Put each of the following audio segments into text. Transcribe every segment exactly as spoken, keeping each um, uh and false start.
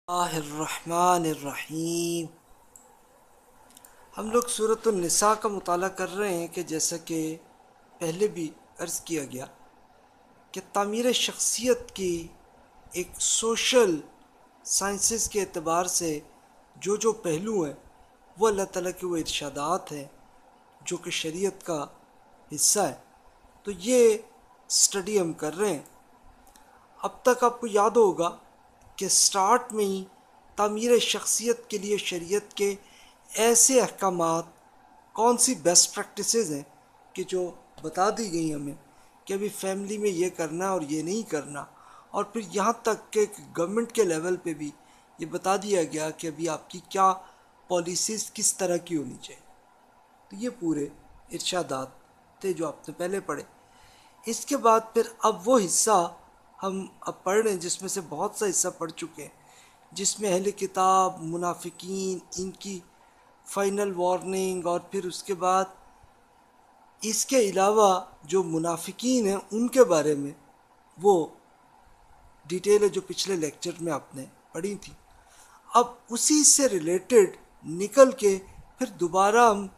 اللہ الرحمن الرحیم۔ ہم لوگ سورۃ النساء کا مطالعہ کر رہے ہیں کہ جیسا کہ پہلے بھی عرض کیا گیا کہ تعمیر شخصیت کی ایک سوشل سائنسز کے اعتبار سے جو جو پہلو ہیں وہ اللہ تعالیٰ کے وہ ارشادات ہیں جو کہ شریعت کا حصہ ہے، تو یہ سٹڈی ہم کر رہے ہیں۔ اب تک آپ کو یاد ہوگا کہ سٹارٹ میں ہی تعمیر شخصیت کے لیے شریعت کے ایسے احکامات، کون سی بیسٹ پریکٹسز ہیں کہ جو بتا دی گئی ہمیں کہ ابھی فیملی میں یہ کرنا اور یہ نہیں کرنا، اور پھر یہاں تک کہ گورنمنٹ کے لیول پہ بھی یہ بتا دیا گیا کہ ابھی آپ کی کیا پالیسیز کس طرح کی ہونی چاہیے۔ تو یہ پورے ارشادات تھے جو آپ نے پہلے پڑھے۔ اس کے بعد پھر اب وہ حصہ ہم اب پڑھ رہے ہیں جس میں سے بہت سا حصہ پڑھ چکے ہیں، جس میں اہل کتاب، منافقین، ان کی فائنل وارننگ، اور پھر اس کے بعد اس کے علاوہ جو منافقین ہیں ان کے بارے میں وہ ڈیٹیل ہے جو پچھلے لیکچر میں آپ نے پڑھی تھی۔ اب اسی سے ریلیٹڈ نکل کے پھر دوبارہ ہم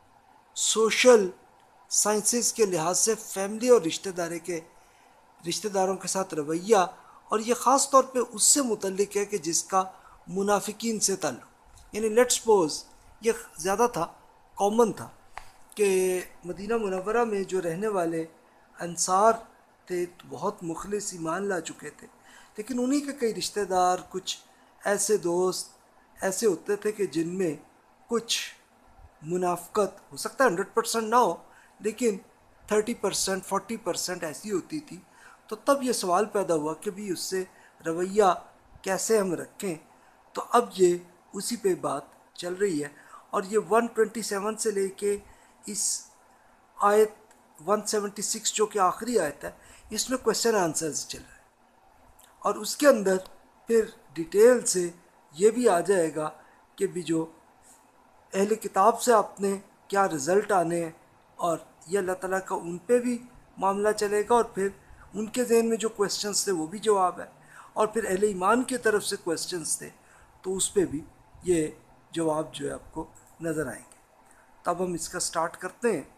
سوشل سائنسز کے لحاظ سے فیملی اور رشتہ داری کے رشتہ داروں کے ساتھ رویہ، اور یہ خاص طور پہ اس سے متعلق ہے کہ جس کا منافقین سے تعلق، یعنی لیٹ سپوز یہ زیادہ تھا، کامن تھا کہ مدینہ منورہ میں جو رہنے والے انصار تھے بہت مخلص ایمان لا چکے تھے، لیکن انہی کے کئی رشتہ دار، کچھ ایسے دوست ایسے ہوتے تھے کہ جن میں کچھ منافقت، ہو سکتا ہے ہنڈریڈ پرسینٹ نہ ہو لیکن تھرٹی پرسینٹ فورٹی پرسینٹ ایسی ہوتی تھی۔ تو تب یہ سوال پیدا ہوا کہ بھی اس سے رویہ کیسے ہم رکھیں۔ تو اب یہ اسی پہ بات چل رہی ہے، اور یہ ون ٹوینٹی سیون سے لے کے اس آیت ون سیونٹی سکس جو کہ آخری آیت ہے، اس میں کویشچن آنسرز چل رہے ہیں، اور اس کے اندر پھر ڈیٹیل سے یہ بھی آ جائے گا کہ بھی جو اہل کتاب سے آپ نے کیا رزلٹ آنے ہیں، اور یہ اللہ تعالیٰ کا ان پہ بھی معاملہ چلے گا، اور پھر ان کے ذہن میں جو کویسچنز تھے وہ بھی جواب ہے، اور پھر اہل ایمان کی طرف سے کویسچنز تھے تو اس پہ بھی یہ جواب جو ہے آپ کو نظر آئیں گے۔ تب ہم اس کا سٹارٹ کرتے ہیں۔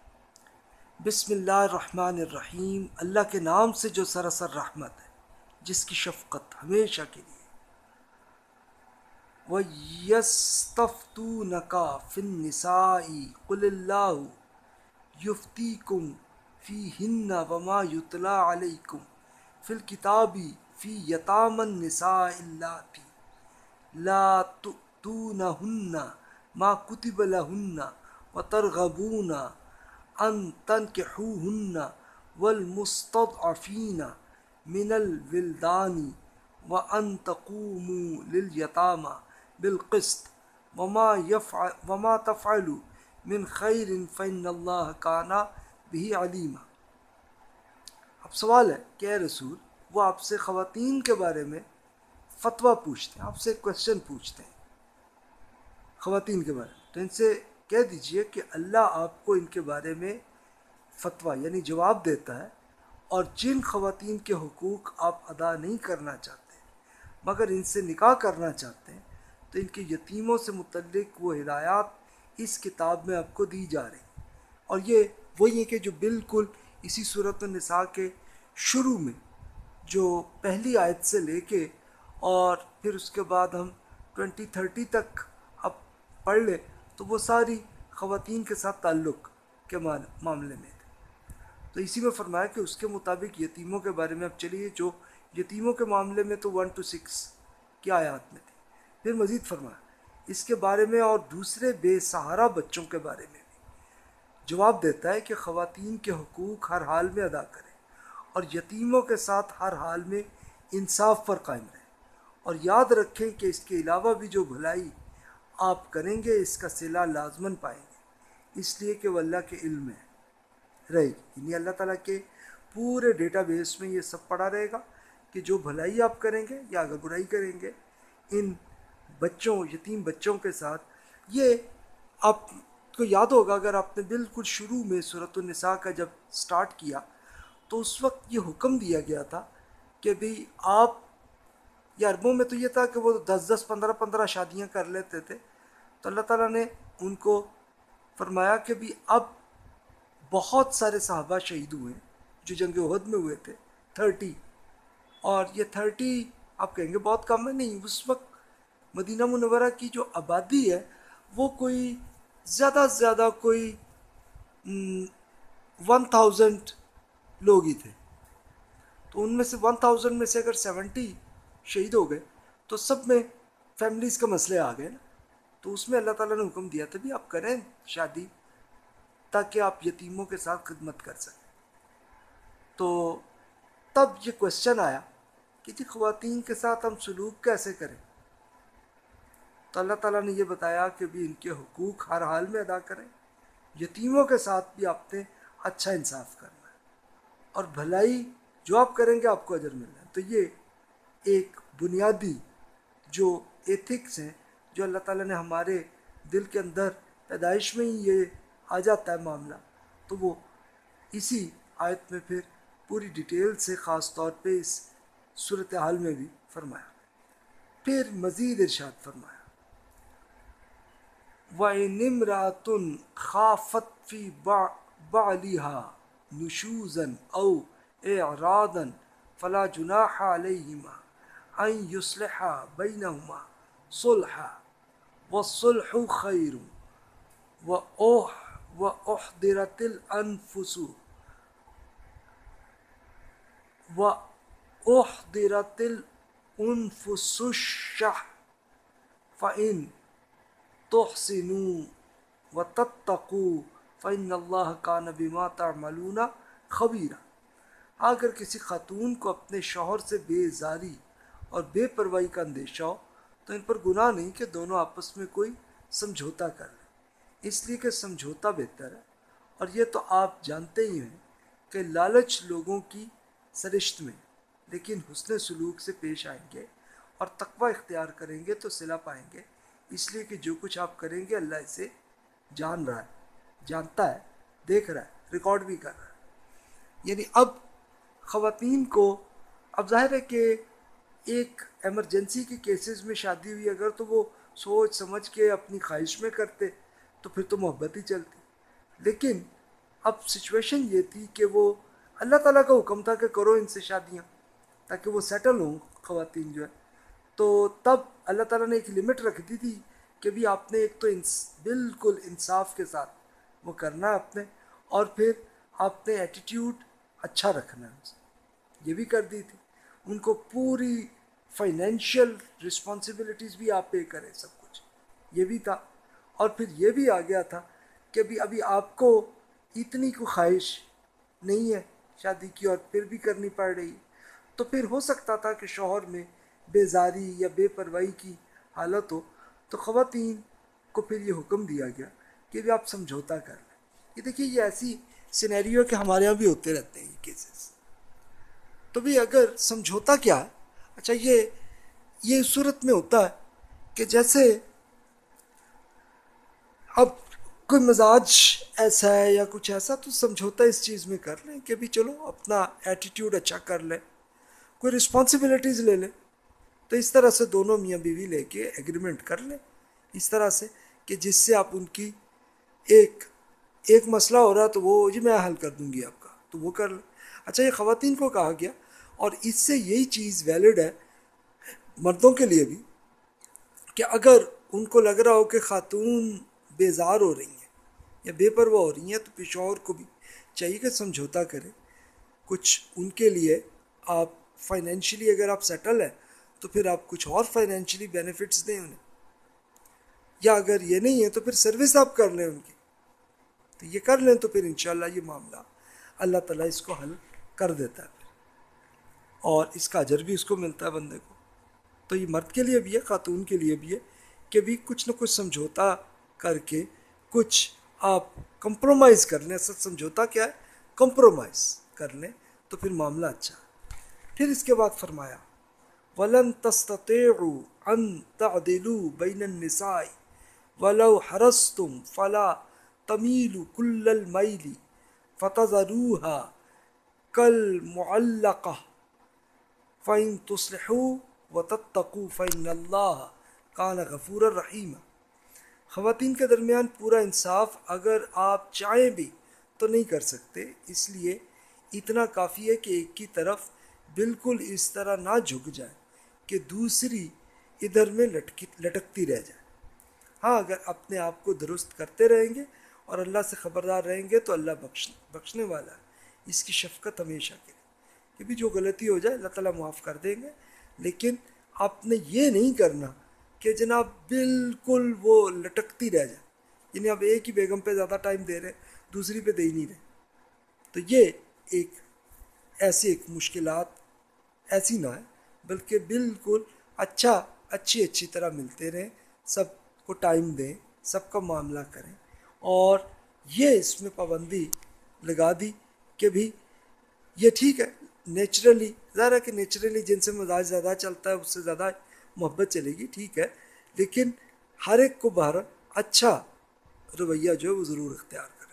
بسم اللہ الرحمن الرحیم، اللہ کے نام سے جو سراسر رحمت ہے، جس کی شفقت ہمیشہ کے لیے۔ وَيَسْتَفْتُونَكَ فِي النِّسَاءِ قُلِ اللَّهُ يُفْتِيكُمْ فِيهِنَّ وَمَا يُتْلَى عَلَيْكُمْ فِي الْكِتَابِ فِي يَتَامَى النِّسَاءِ اللَّاتِي لَا تُؤْتُونَهُنَّ مَا كُتِبَ لَهُنَّ وَتَرْغَبُونَ أَن تَنكِحُوهُنَّ وَالْمُسْتَضْعَفِينَ مِنَ الْوِلْدَانِ وَأَن تَقُومُوا لِلْيَتَامَى بِالْقِسْطِ وَمَا يَفْعَلُ وَمَا تَفْعَلُوا مِنْ خَيْرٍ فَإِنَّ اللَّهَ كَانَ بِهِ عَلِيمًا۔ اب سوال ہے کہ اے رسول، وہ آپ سے خواتین کے بارے میں فتویٰ پوچھتے ہیں، آپ سے کویشچن پوچھتے ہیں خواتین کے بارے میں، تو ان سے کہہ دیجئے کہ اللہ آپ کو ان کے بارے میں فتویٰ یعنی جواب دیتا ہے، اور جن خواتین کے حقوق آپ ادا نہیں کرنا چاہتے مگر ان سے نکاح کرنا چاہتے ہیں، تو ان کے یتیموں سے متعلق وہ ہدایات اس کتاب میں آپ کو دی جا رہی ہیں۔ اور یہ وہی ہے کہ جو بالکل اسی سورۃ النساء کے شروع میں جو پہلی آیت سے لے کے اور پھر اس کے بعد ہم ٹوینٹی تھرٹی تک اب پڑھ لیں تو وہ ساری خواتین کے ساتھ تعلق کے معاملے میں تھے۔ تو اسی میں فرمایا کہ اس کے مطابق یتیموں کے بارے میں اب چلیے، جو یتیموں کے معاملے میں تو ون ٹو سکس کی آیات میں تھی، پھر مزید فرمایا اس کے بارے میں اور دوسرے بے سہارا بچوں کے بارے میں بھی جواب دیتا ہے کہ خواتین کے حقوق ہر حال میں ادا کریں، اور یتیموں کے ساتھ ہر حال میں انصاف پر قائم رہیں، اور یاد رکھیں کہ اس کے علاوہ بھی جو بھلائی آپ کریں گے اس کا صلہ لازماً پائیں گے، اس لیے کہ وہ اللہ کے علم میں رہے گی، یعنی اللہ تعالیٰ کے پورے ڈیٹا بیس میں یہ سب پڑا رہے گا کہ جو بھلائی آپ کریں گے یا اگر برائی کریں گے ان بچوں یتیم بچوں کے ساتھ۔ یہ آپ کو یاد ہوگا اگر آپ نے بالکل شروع میں سورۃ النساء کا جب سٹارٹ کیا تو اس وقت یہ حکم دیا گیا تھا کہ بھئی آپ یا عربوں میں تو یہ تھا کہ وہ دس دس پندرہ پندرہ شادیاں کر لیتے تھے، تو اللہ تعالیٰ نے ان کو فرمایا کہ بھی اب بہت سارے صحابہ شہید ہوئے جو جنگ احد میں ہوئے تھے، تھرٹی، اور یہ تھرٹی آپ کہیں گے بہت کم ہے، نہیں، اس وقت مدینہ منورہ کی جو آبادی ہے وہ کوئی زیادہ سے زیادہ کوئی ون تھاؤزینڈ لوگ ہی تھے، تو ان میں سے ون تھاؤزینڈ میں سے اگر سیونٹی شہید ہو گئے تو سب میں فیملیز کا مسئلے آ گئے نا، تو اس میں اللہ تعالیٰ نے حکم دیا تھا بھی آپ کریں شادی تاکہ آپ یتیموں کے ساتھ خدمت کر سکیں۔ تو تب یہ کوشچن آیا کہ جی خواتین کے ساتھ ہم سلوک کیسے کریں، تو اللہ تعالیٰ نے یہ بتایا کہ بھی ان کے حقوق ہر حال میں ادا کریں، یتیموں کے ساتھ بھی آپ نے اچھا انصاف کرنا ہے، اور بھلائی جو آپ کریں گے آپ کو اجر ملنا ہے۔ تو یہ ایک بنیادی جو ایتھکس ہیں جو اللہ تعالیٰ نے ہمارے دل کے اندر پیدائش میں ہی یہ آ جاتا ہے معاملہ، تو وہ اسی آیت میں پھر پوری ڈیٹیل سے خاص طور پہ اس صورتحال میں بھی فرمایا۔ پھر مزید ارشاد فرمایا وَإِنِ امْرَأَةٌ خَافَتْ فِي بَعْلِهَا نُشُوزًا أَوْ إِعْرَاضًا فَلَا جُنَاحَ عَلَيْهِمَا أَنْ يُصْلِحَا بَيْنَهُمَا صُلْحًا وَالصُّلْحُ خَيْرٌ وَأُحْضِرَتِ الْأَنفُسُ وَأُحْضِرَتِ الْأُنفُسُ الشُّحَّ فَإِنْ تحسنوا وتتقوا فإن اللہ کان بما تعملون خبیرا۔ اگر کسی خاتون کو اپنے شوہر سے بے زاری اور بے پرواہی کا اندیشہ ہو تو ان پر گناہ نہیں کہ دونوں آپس میں کوئی سمجھوتا کر لیں، اس لیے کہ سمجھوتا بہتر ہے، اور یہ تو آپ جانتے ہی ہیں کہ لالچ لوگوں کی سرشت میں، لیکن حسن سلوک سے پیش آئیں گے اور تقوی اختیار کریں گے تو صلہ پائیں گے، اس لیے کہ جو کچھ آپ کریں گے اللہ اسے جان رہا ہے، جانتا ہے، دیکھ رہا ہے، ریکارڈ بھی کر رہا ہے۔ یعنی اب خواتین کو، اب ظاہر ہے کہ ایک ایمرجنسی کے کیسز میں شادی ہوئی اگر تو وہ سوچ سمجھ کے اپنی خواہش میں کرتے تو پھر تو محبت ہی چلتی، لیکن اب سچویشن یہ تھی کہ وہ اللہ تعالیٰ کا حکم تھا کہ کرو ان سے شادیاں تاکہ وہ سیٹل ہوں خواتین جو ہے، تو تب اللہ تعالیٰ نے ایک لمٹ رکھ دی تھی کہ بھی آپ نے ایک تو بالکل انصاف کے ساتھ وہ کرنا ہے اپنے، اور پھر آپ نے ایٹیٹیوڈ اچھا رکھنا ہے ان سے، یہ بھی کر دی تھی، ان کو پوری فائنینشیل رسپانسبلٹیز بھی آپ پے کریں، سب کچھ یہ بھی تھا، اور پھر یہ بھی آ گیا تھا کہ بھی ابھی آپ کو اتنی کو خواہش نہیں ہے شادی کی اور پھر بھی کرنی پڑ رہی، تو پھر ہو سکتا تھا کہ شوہر میں بیزاری یا بے پرواہی کی حالت ہو تو خواتین کو پھر یہ حکم دیا گیا کہ بھی آپ سمجھوتا کر لیں۔ یہ دیکھیے یہ ایسی سینیریو کہ ہمارے یہاں بھی ہوتے رہتے ہیں یہ کیسز، تو بھی اگر سمجھوتا کیا ہے، اچھا یہ یہ صورت میں ہوتا ہے کہ جیسے اب کوئی مزاج ایسا ہے یا کچھ ایسا تو سمجھوتا اس چیز میں کر لیں کہ بھی چلو اپنا ایٹیٹیوڈ اچھا کر لیں، کوئی رسپانسبلٹیز لے لیں، تو اس طرح سے دونوں میاں بیوی لے کے ایگریمنٹ کر لیں اس طرح سے کہ جس سے آپ ان کی ایک ایک مسئلہ ہو رہا تو وہ جی میں حل کر دوں گی آپ کا، تو وہ کر لیں۔ اچھا یہ خواتین کو کہا گیا، اور اس سے یہی چیز ویلڈ ہے مردوں کے لیے بھی کہ اگر ان کو لگ رہا ہو کہ خاتون بیزار ہو رہی ہیں یا بے پرواہ ہو رہی ہیں تو پشاور کو بھی چاہیے کہ سمجھوتا کرے، کچھ ان کے لیے آپ فائنینشلی اگر آپ سیٹل ہیں تو پھر آپ کچھ اور فائنینشلی بینیفٹس دیں انہیں، یا اگر یہ نہیں ہے تو پھر سروس آپ کر لیں ان کی، تو یہ کر لیں تو پھر انشاءاللہ یہ معاملہ اللہ تعالیٰ اس کو حل کر دیتا ہے اور اس کا اجر بھی اس کو ملتا ہے بندے کو۔ تو یہ مرد کے لیے بھی ہے، خاتون کے لیے بھی ہے کہ بھی کچھ نہ کچھ سمجھوتا کر کے کچھ آپ کمپرومائز کر لیں، اصل سمجھوتا کیا ہے، کمپرومائز کر لیں تو پھر معاملہ اچھا ہے۔ پھر اس کے بعد فرمایا وَلَن تَسْتَطِيعُوا أَن تَعْدِلُوا بَيْنَ النِّسَاءِ وَلَوْ حَرَصْتُمْ فَلَا تَمِيلُوا كُلَّ الْمَيْلِ فَتَذَرُوهَا كَالْمُعَلَّقَةِ فَإِن تُصْلِحُوا وَتَتَّقُوا فَإِنَّ اللَّهَ كَانَ غَفُورًا رَحِيمًا۔ خواتین کے درمیان پورا انصاف اگر آپ چاہیں بھی تو نہیں کر سکتے، اس لیے اتنا کافی ہے کہ ایک کی طرف بالکل اس طرح نہ جھک جائے کہ دوسری ادھر میں لٹکی لٹکتی رہ جائے۔ ہاں، اگر اپنے آپ کو درست کرتے رہیں گے اور اللہ سے خبردار رہیں گے تو اللہ بخش بخشنے والا ہے، اس کی شفقت ہمیشہ کے لیے کہ بھی جو غلطی ہو جائے اللہ تعالیٰ معاف کر دیں گے، لیکن آپ نے یہ نہیں کرنا کہ جناب بالکل وہ لٹکتی رہ جائے، یعنی آپ ایک ہی بیگم پہ زیادہ ٹائم دے رہے دوسری پہ دے ہی نہیں رہے، تو یہ ایک ایسی ایک مشکلات ایسی نہ ہے، بلکہ بالکل اچھا اچھی اچھی طرح ملتے رہیں، سب کو ٹائم دیں، سب کا معاملہ کریں، اور یہ اس میں پابندی لگا دی کہ بھی یہ ٹھیک ہے نیچرلی، ظاہر ہے کہ نیچرلی جن سے مزاج زیادہ چلتا ہے اس سے زیادہ محبت چلے گی، ٹھیک ہے، لیکن ہر ایک کو باہر اچھا رویہ جو ہے وہ ضرور اختیار کریں۔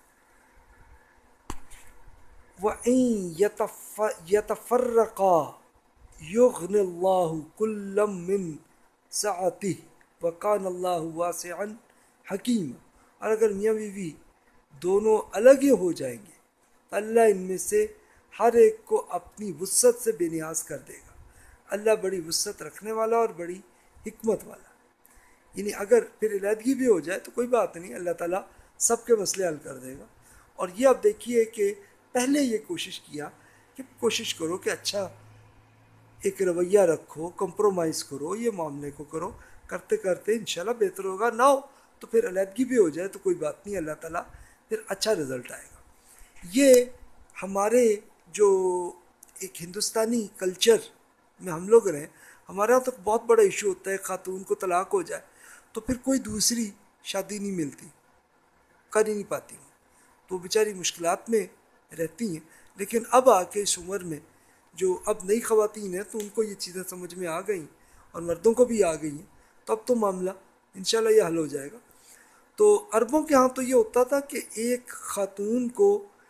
وَإِن يَتَفَرَّقَا يُغْنِ اللَّهُ كُلًّا مِّن سَعَتِهِ وَكَانَ اللَّهُ وَاسِعًا حَكِيمًا، اور اگر میاں بیوی دونوں الگ ہی ہو جائیں گے تو اللہ ان میں سے ہر ایک کو اپنی وسعت سے بے نیاز کر دے گا۔ اللہ بڑی وسعت رکھنے والا اور بڑی حکمت والا، یعنی اگر پھر علیحدگی بھی ہو جائے تو کوئی بات نہیں، اللہ تعالیٰ سب کے مسئلے حل کر دے گا۔ اور یہ آپ دیکھیے کہ پہلے یہ کوشش کیا کہ کوشش کرو کہ اچھا ایک رویہ رکھو، کمپرومائز کرو، یہ معاملے کو کرو، کرتے کرتے انشاءاللہ بہتر ہوگا، نہ ہو تو پھر علیحدگی بھی ہو جائے تو کوئی بات نہیں، اللہ تعالیٰ پھر اچھا رزلٹ آئے گا۔ یہ ہمارے جو ایک ہندوستانی کلچر میں ہم لوگ رہیں، ہمارے یہاں تو بہت بڑا ایشو ہوتا ہے، خاتون کو طلاق ہو جائے تو پھر کوئی دوسری شادی نہیں ملتی، کر ہی نہیں پاتی، تو بیچاری مشکلات میں رہتی ہیں۔ لیکن اب آ کے اس عمر میں جو اب نئی خواتین ہیں تو ان کو یہ چیزیں سمجھ میں آ گئیں اور مردوں کو بھی آ گئی ہیں، تو اب تو معاملہ انشاءاللہ یہ حل ہو جائے گا۔ تو عربوں کے ہاں تو یہ ہوتا تھا کہ ایک خاتون کو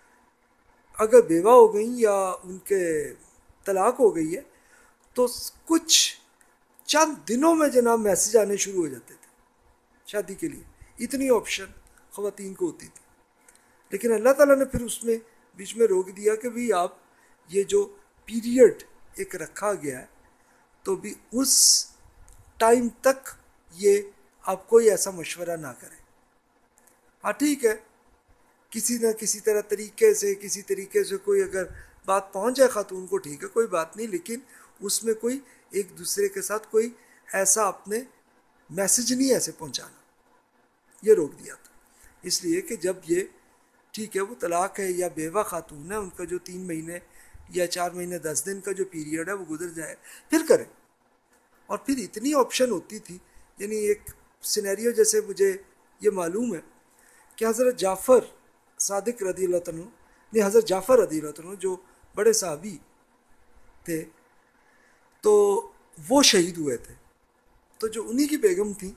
اگر بیوہ ہو گئیں یا ان کے طلاق ہو گئی ہے تو کچھ چند دنوں میں جناب میسج آنے شروع ہو جاتے تھے شادی کے لیے، اتنی آپشن خواتین کو ہوتی تھی۔ لیکن اللہ تعالیٰ نے پھر اس میں بیچ میں روک دیا کہ بھئی آپ یہ جو پیریڈ ایک رکھا گیا ہے تو بھی اس ٹائم تک یہ آپ کوئی ایسا مشورہ نہ کریں۔ ہاں ٹھیک ہے، کسی نہ کسی طرح طریقے سے کسی طریقے سے کوئی اگر بات پہنچ جائے خاتون کو ٹھیک ہے، کوئی بات نہیں، لیکن اس میں کوئی ایک دوسرے کے ساتھ کوئی ایسا اپنے میسج نہیں ایسے پہنچانا، یہ روک دیا تھا، اس لیے کہ جب یہ ٹھیک ہے وہ طلاق ہے یا بیوہ خاتون ہے، ان کا جو تین مہینے یا چار مہینے دس دن کا جو پیریڈ ہے وہ گزر جائے پھر کریں۔ اور پھر اتنی آپشن ہوتی تھی، یعنی ایک سینیریو جیسے مجھے یہ معلوم ہے کہ حضرت جعفر صادق رضی اللہ عنہ نے حضرت جعفر رضی اللہ عنہ جو بڑے صحابی تھے تو وہ شہید ہوئے تھے، تو جو انہی کی بیگم تھیں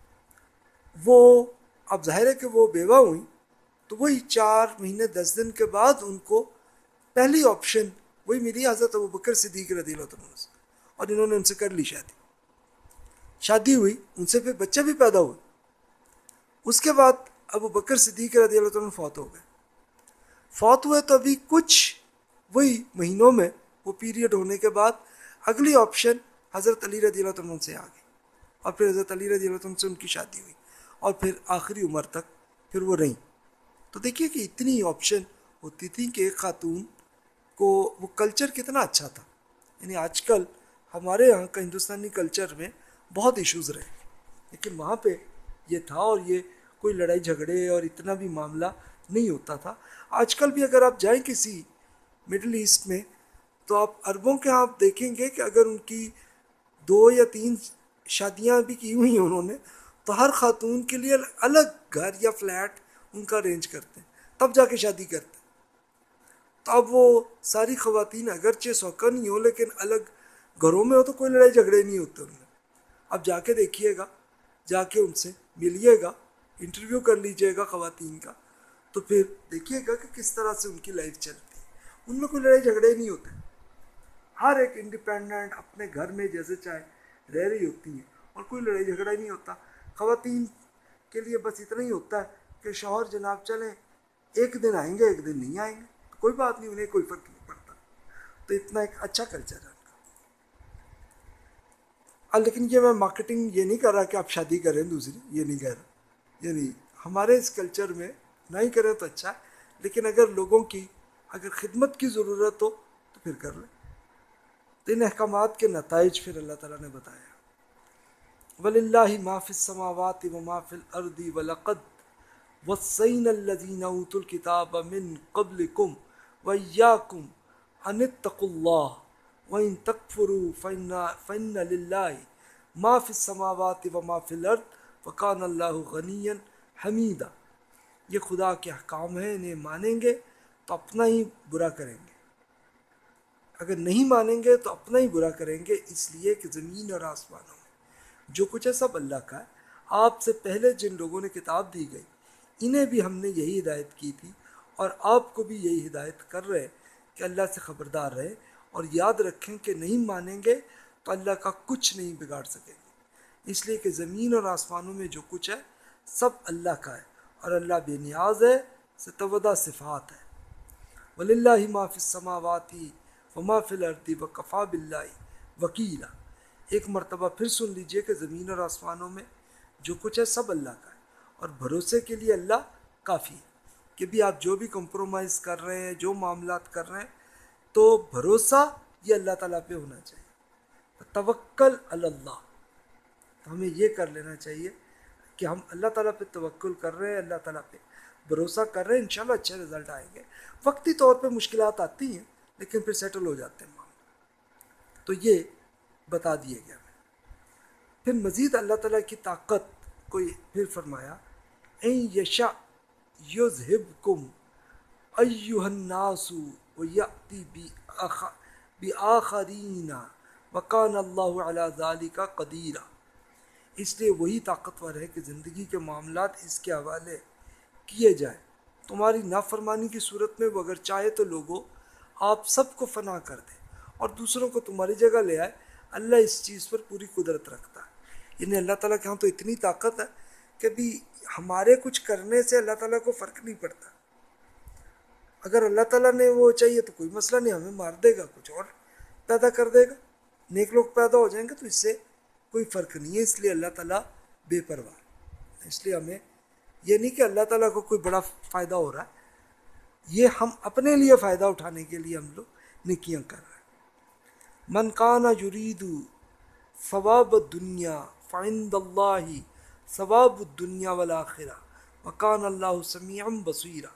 وہ اب ظاہر ہے کہ وہ بیوہ ہوئیں، تو وہی چار مہینے دس دن کے بعد ان کو پہلی آپشن وہی ملی حضرت ابوبکر صدیق رضی اللہ عنہ سے، اور انہوں نے ان سے کر لی شادی شادی ہوئی ان سے، پھر بچے بھی پیدا ہوئے۔ اس کے بعد ابوبکر صدیق رضی اللہ عنہ فوت ہو گئے، فوت ہوئے تو ابھی کچھ وہی مہینوں میں وہ پیریڈ ہونے کے بعد اگلی آپشن حضرت علی رضی اللہ عنہ سے آ گئی، اور پھر حضرت علی رضی اللہ عنہ سے ان کی شادی ہوئی، اور پھر آخری عمر تک پھر وہ رہیں۔ تو دیکھیے کہ اتنی آپشن ہوتی تھی کہ ایک خاتون کو وہ کلچر کتنا اچھا تھا، یعنی آج کل ہمارے یہاں کا ہندوستانی کلچر میں بہت ایشوز رہے، لیکن وہاں پہ یہ تھا، اور یہ کوئی لڑائی جھگڑے اور اتنا بھی معاملہ نہیں ہوتا تھا۔ آج کل بھی اگر آپ جائیں کسی مڈل ایسٹ میں تو آپ عربوں کے ہاں آپ دیکھیں گے کہ اگر ان کی دو یا تین شادیاں بھی کی ہوئی ہیں انہوں نے، تو ہر خاتون کے لیے الگ گھر یا فلیٹ ان کا ارینج کرتے ہیں، تب جا کے شادی کرتے ہیں۔ تو اب وہ ساری خواتین اگرچہ سوکھا نہیں ہو لیکن الگ گھروں میں ہو تو کوئی لڑائی جھگڑے نہیں ہوتے ان میں۔ اب جا کے دیکھیے گا، جا کے ان سے ملیے گا، انٹرویو کر لیجئے گا خواتین کا، تو پھر دیکھیے گا کہ کس طرح سے ان کی لائف چلتی ہے، ان میں کوئی لڑائی جھگڑے نہیں ہوتے۔ ہر ایک انڈیپینڈنٹ اپنے گھر میں جیسے چاہے رہ رہی ہوتی ہیں اور کوئی لڑائی جھگڑا ہی نہیں ہوتا. خواتین کے لیے بس اتنا ہی ہوتا ہے کہ شوہر جناب چلیں ایک دن آئیں گے ایک دن نہیں آئیں گے تو کوئی بات نہیں, انہیں کوئی فرق نہیں پڑتا. تو اتنا ایک اچھا کلچر ہے ان کا. لیکن یہ میں مارکیٹنگ یہ نہیں کر رہا کہ آپ شادی کریں دوسری, یہ نہیں کہہ رہا, یعنی ہمارے اس کلچر میں نہ ہی کریں تو اچھا ہے, لیکن اگر لوگوں کی اگر خدمت کی ضرورت ہو تو پھر کر لیں. تو ان احکامات کے نتائج پھر اللہ تعالیٰ نے بتایا. وَلِلَّهِ مَا فِي السَّمَاوَاتِ وَمَا فِي الْأَرْضِ وَلَقَدْ وَصَّيْنَا الَّذِينَ أُوتُوا الْكِتَابَ مِنْ قَبْلِكُمْ وَإِيَّاكُمْ أَنِ اتَّقُوا اللَّهَ وَإِن تَكْفُرُوا فَإِنَّ لِلَّهِ مَا فِي السَّمَاوَاتِ وَمَا فِي الْأَرْضِ وَكَانَ اللَّهُ غَنِيًّا حَمِيدًا. یہ خدا کے احکام ہیں, انہیں مانیں گے تو اپنا ہی برا کریں گے, اگر نہیں مانیں گے تو اپنا ہی برا کریں گے, اس لیے کہ زمین اور آسمانوں میں جو کچھ ہے سب اللہ کا ہے. آپ سے پہلے جن لوگوں نے کتاب دی گئی انہیں بھی ہم نے یہی ہدایت کی تھی اور آپ کو بھی یہی ہدایت کر رہے کہ اللہ سے خبردار رہے اور یاد رکھیں کہ نہیں مانیں گے تو اللہ کا کچھ نہیں بگاڑ سکیں گے, اس لیے کہ زمین اور آسمانوں میں جو کچھ ہے سب اللہ کا ہے اور اللہ بے نیاز ہے, ستودع صفات ہے. وَلِلَّهِ مَا فِي السَّمَاوَاتِ وَمَا فِي الْأَرْضِ وَكَفَى بِاللَّهِ وَكِيلًا. ایک مرتبہ پھر سن لیجئے کہ زمین اور آسمانوں میں جو کچھ ہے سب اللہ کا ہے اور بھروسے کے لیے اللہ کافی ہے. کہ بھی آپ جو بھی کمپرومائز کر رہے ہیں, جو معاملات کر رہے ہیں, تو بھروسہ یہ اللہ تعالیٰ پہ ہونا چاہیے. توکل علی اللہ, تو ہمیں یہ کر لینا چاہیے کہ ہم اللہ تعالیٰ پہ توکل کر رہے ہیں, اللہ تعالیٰ پہ بھروسہ کر رہے ہیں, انشاءاللہ اچھے رزلٹ آئیں گے. وقتی طور پہ مشکلات آتی ہیں لیکن پھر سیٹل ہو جاتے ہیں معاملے. تو یہ بتا دیے گیا. پھر مزید اللہ تعالیٰ کی طاقت کو پھر فرمایا این یشاء یذہبکم ایھا الناس ویأتی بآخرین وکان اللہ علی ذلک قدیرا. اس لیے وہی طاقتور ہے کہ زندگی کے معاملات اس کے حوالے کیے جائیں. تمہاری نافرمانی کی صورت میں وہ اگر چاہے تو لوگوں آپ سب کو فنا کر دے اور دوسروں کو تمہاری جگہ لے آئے. اللہ اس چیز پر پوری قدرت رکھتا ہے. یعنی اللہ تعالیٰ کے ہاں تو اتنی طاقت ہے کہ بھی ہمارے کچھ کرنے سے اللہ تعالیٰ کو فرق نہیں پڑتا. اگر اللہ تعالیٰ نے وہ چاہیے تو کوئی مسئلہ نہیں, ہمیں مار دے گا, کچھ اور پیدا کر دے گا, نیک لوگ پیدا ہو جائیں گے, تو اس سے کوئی فرق نہیں ہے. اس لیے اللہ تعالیٰ بے پرواہ. اس لیے ہمیں یہ نہیں کہ اللہ تعالیٰ کو کوئی بڑا فائدہ ہو رہا ہے, یہ ہم اپنے لیے فائدہ اٹھانے کے لیے ہم لوگ نیکیاں کر رہے ہیں. من کان یرید ثواب الدنیا فعند اللہ ثواب الدنیا والآخرہ وکان اللہ سمیعا بصیرا.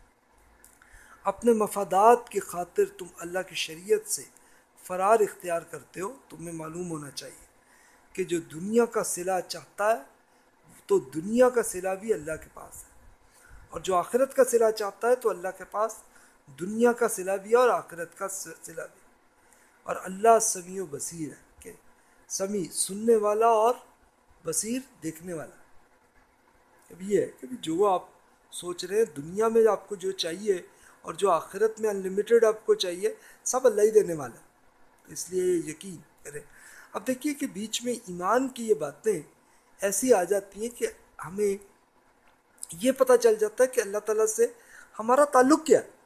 اپنے مفادات کی خاطر تم اللہ کی شریعت سے فرار اختیار کرتے ہو. تمہیں معلوم ہونا چاہیے کہ جو دنیا کا صلہ چاہتا ہے تو دنیا کا صلہ بھی اللہ کے پاس ہے, اور جو آخرت کا صلہ چاہتا ہے تو اللہ کے پاس دنیا کا صلہ بھی ہے اور آخرت کا صلہ بھی. اور اللہ سمیع و بصیر ہے, کہ سمیع سننے والا اور بصیر دیکھنے والا. اب یہ ہے کہ جو آپ سوچ رہے ہیں دنیا میں آپ کو جو چاہیے اور جو آخرت میں انلمیٹڈ آپ کو چاہیے سب اللہ ہی دینے والا ہے, اس لیے یقین کریں. اب دیکھیے کہ بیچ میں ایمان کی یہ باتیں ایسی آ جاتی ہیں کہ ہمیں یہ پتہ چل جاتا ہے کہ اللہ تعالیٰ سے ہمارا تعلق کیا ہے.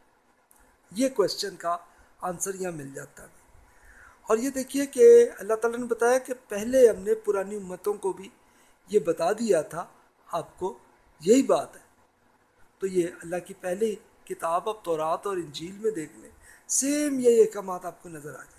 یہ کوشچن کا آنسر یہاں مل جاتا ہے. اور یہ دیکھیے کہ اللہ تعالیٰ نے بتایا کہ پہلے ہم نے پرانی امتوں کو بھی یہ بتا دیا تھا آپ کو یہی بات ہے. تو یہ اللہ کی پہلی کتاب اب تورات اور انجیل میں دیکھ لیں, سیم یہ احکامات آپ کو نظر آ جائیں.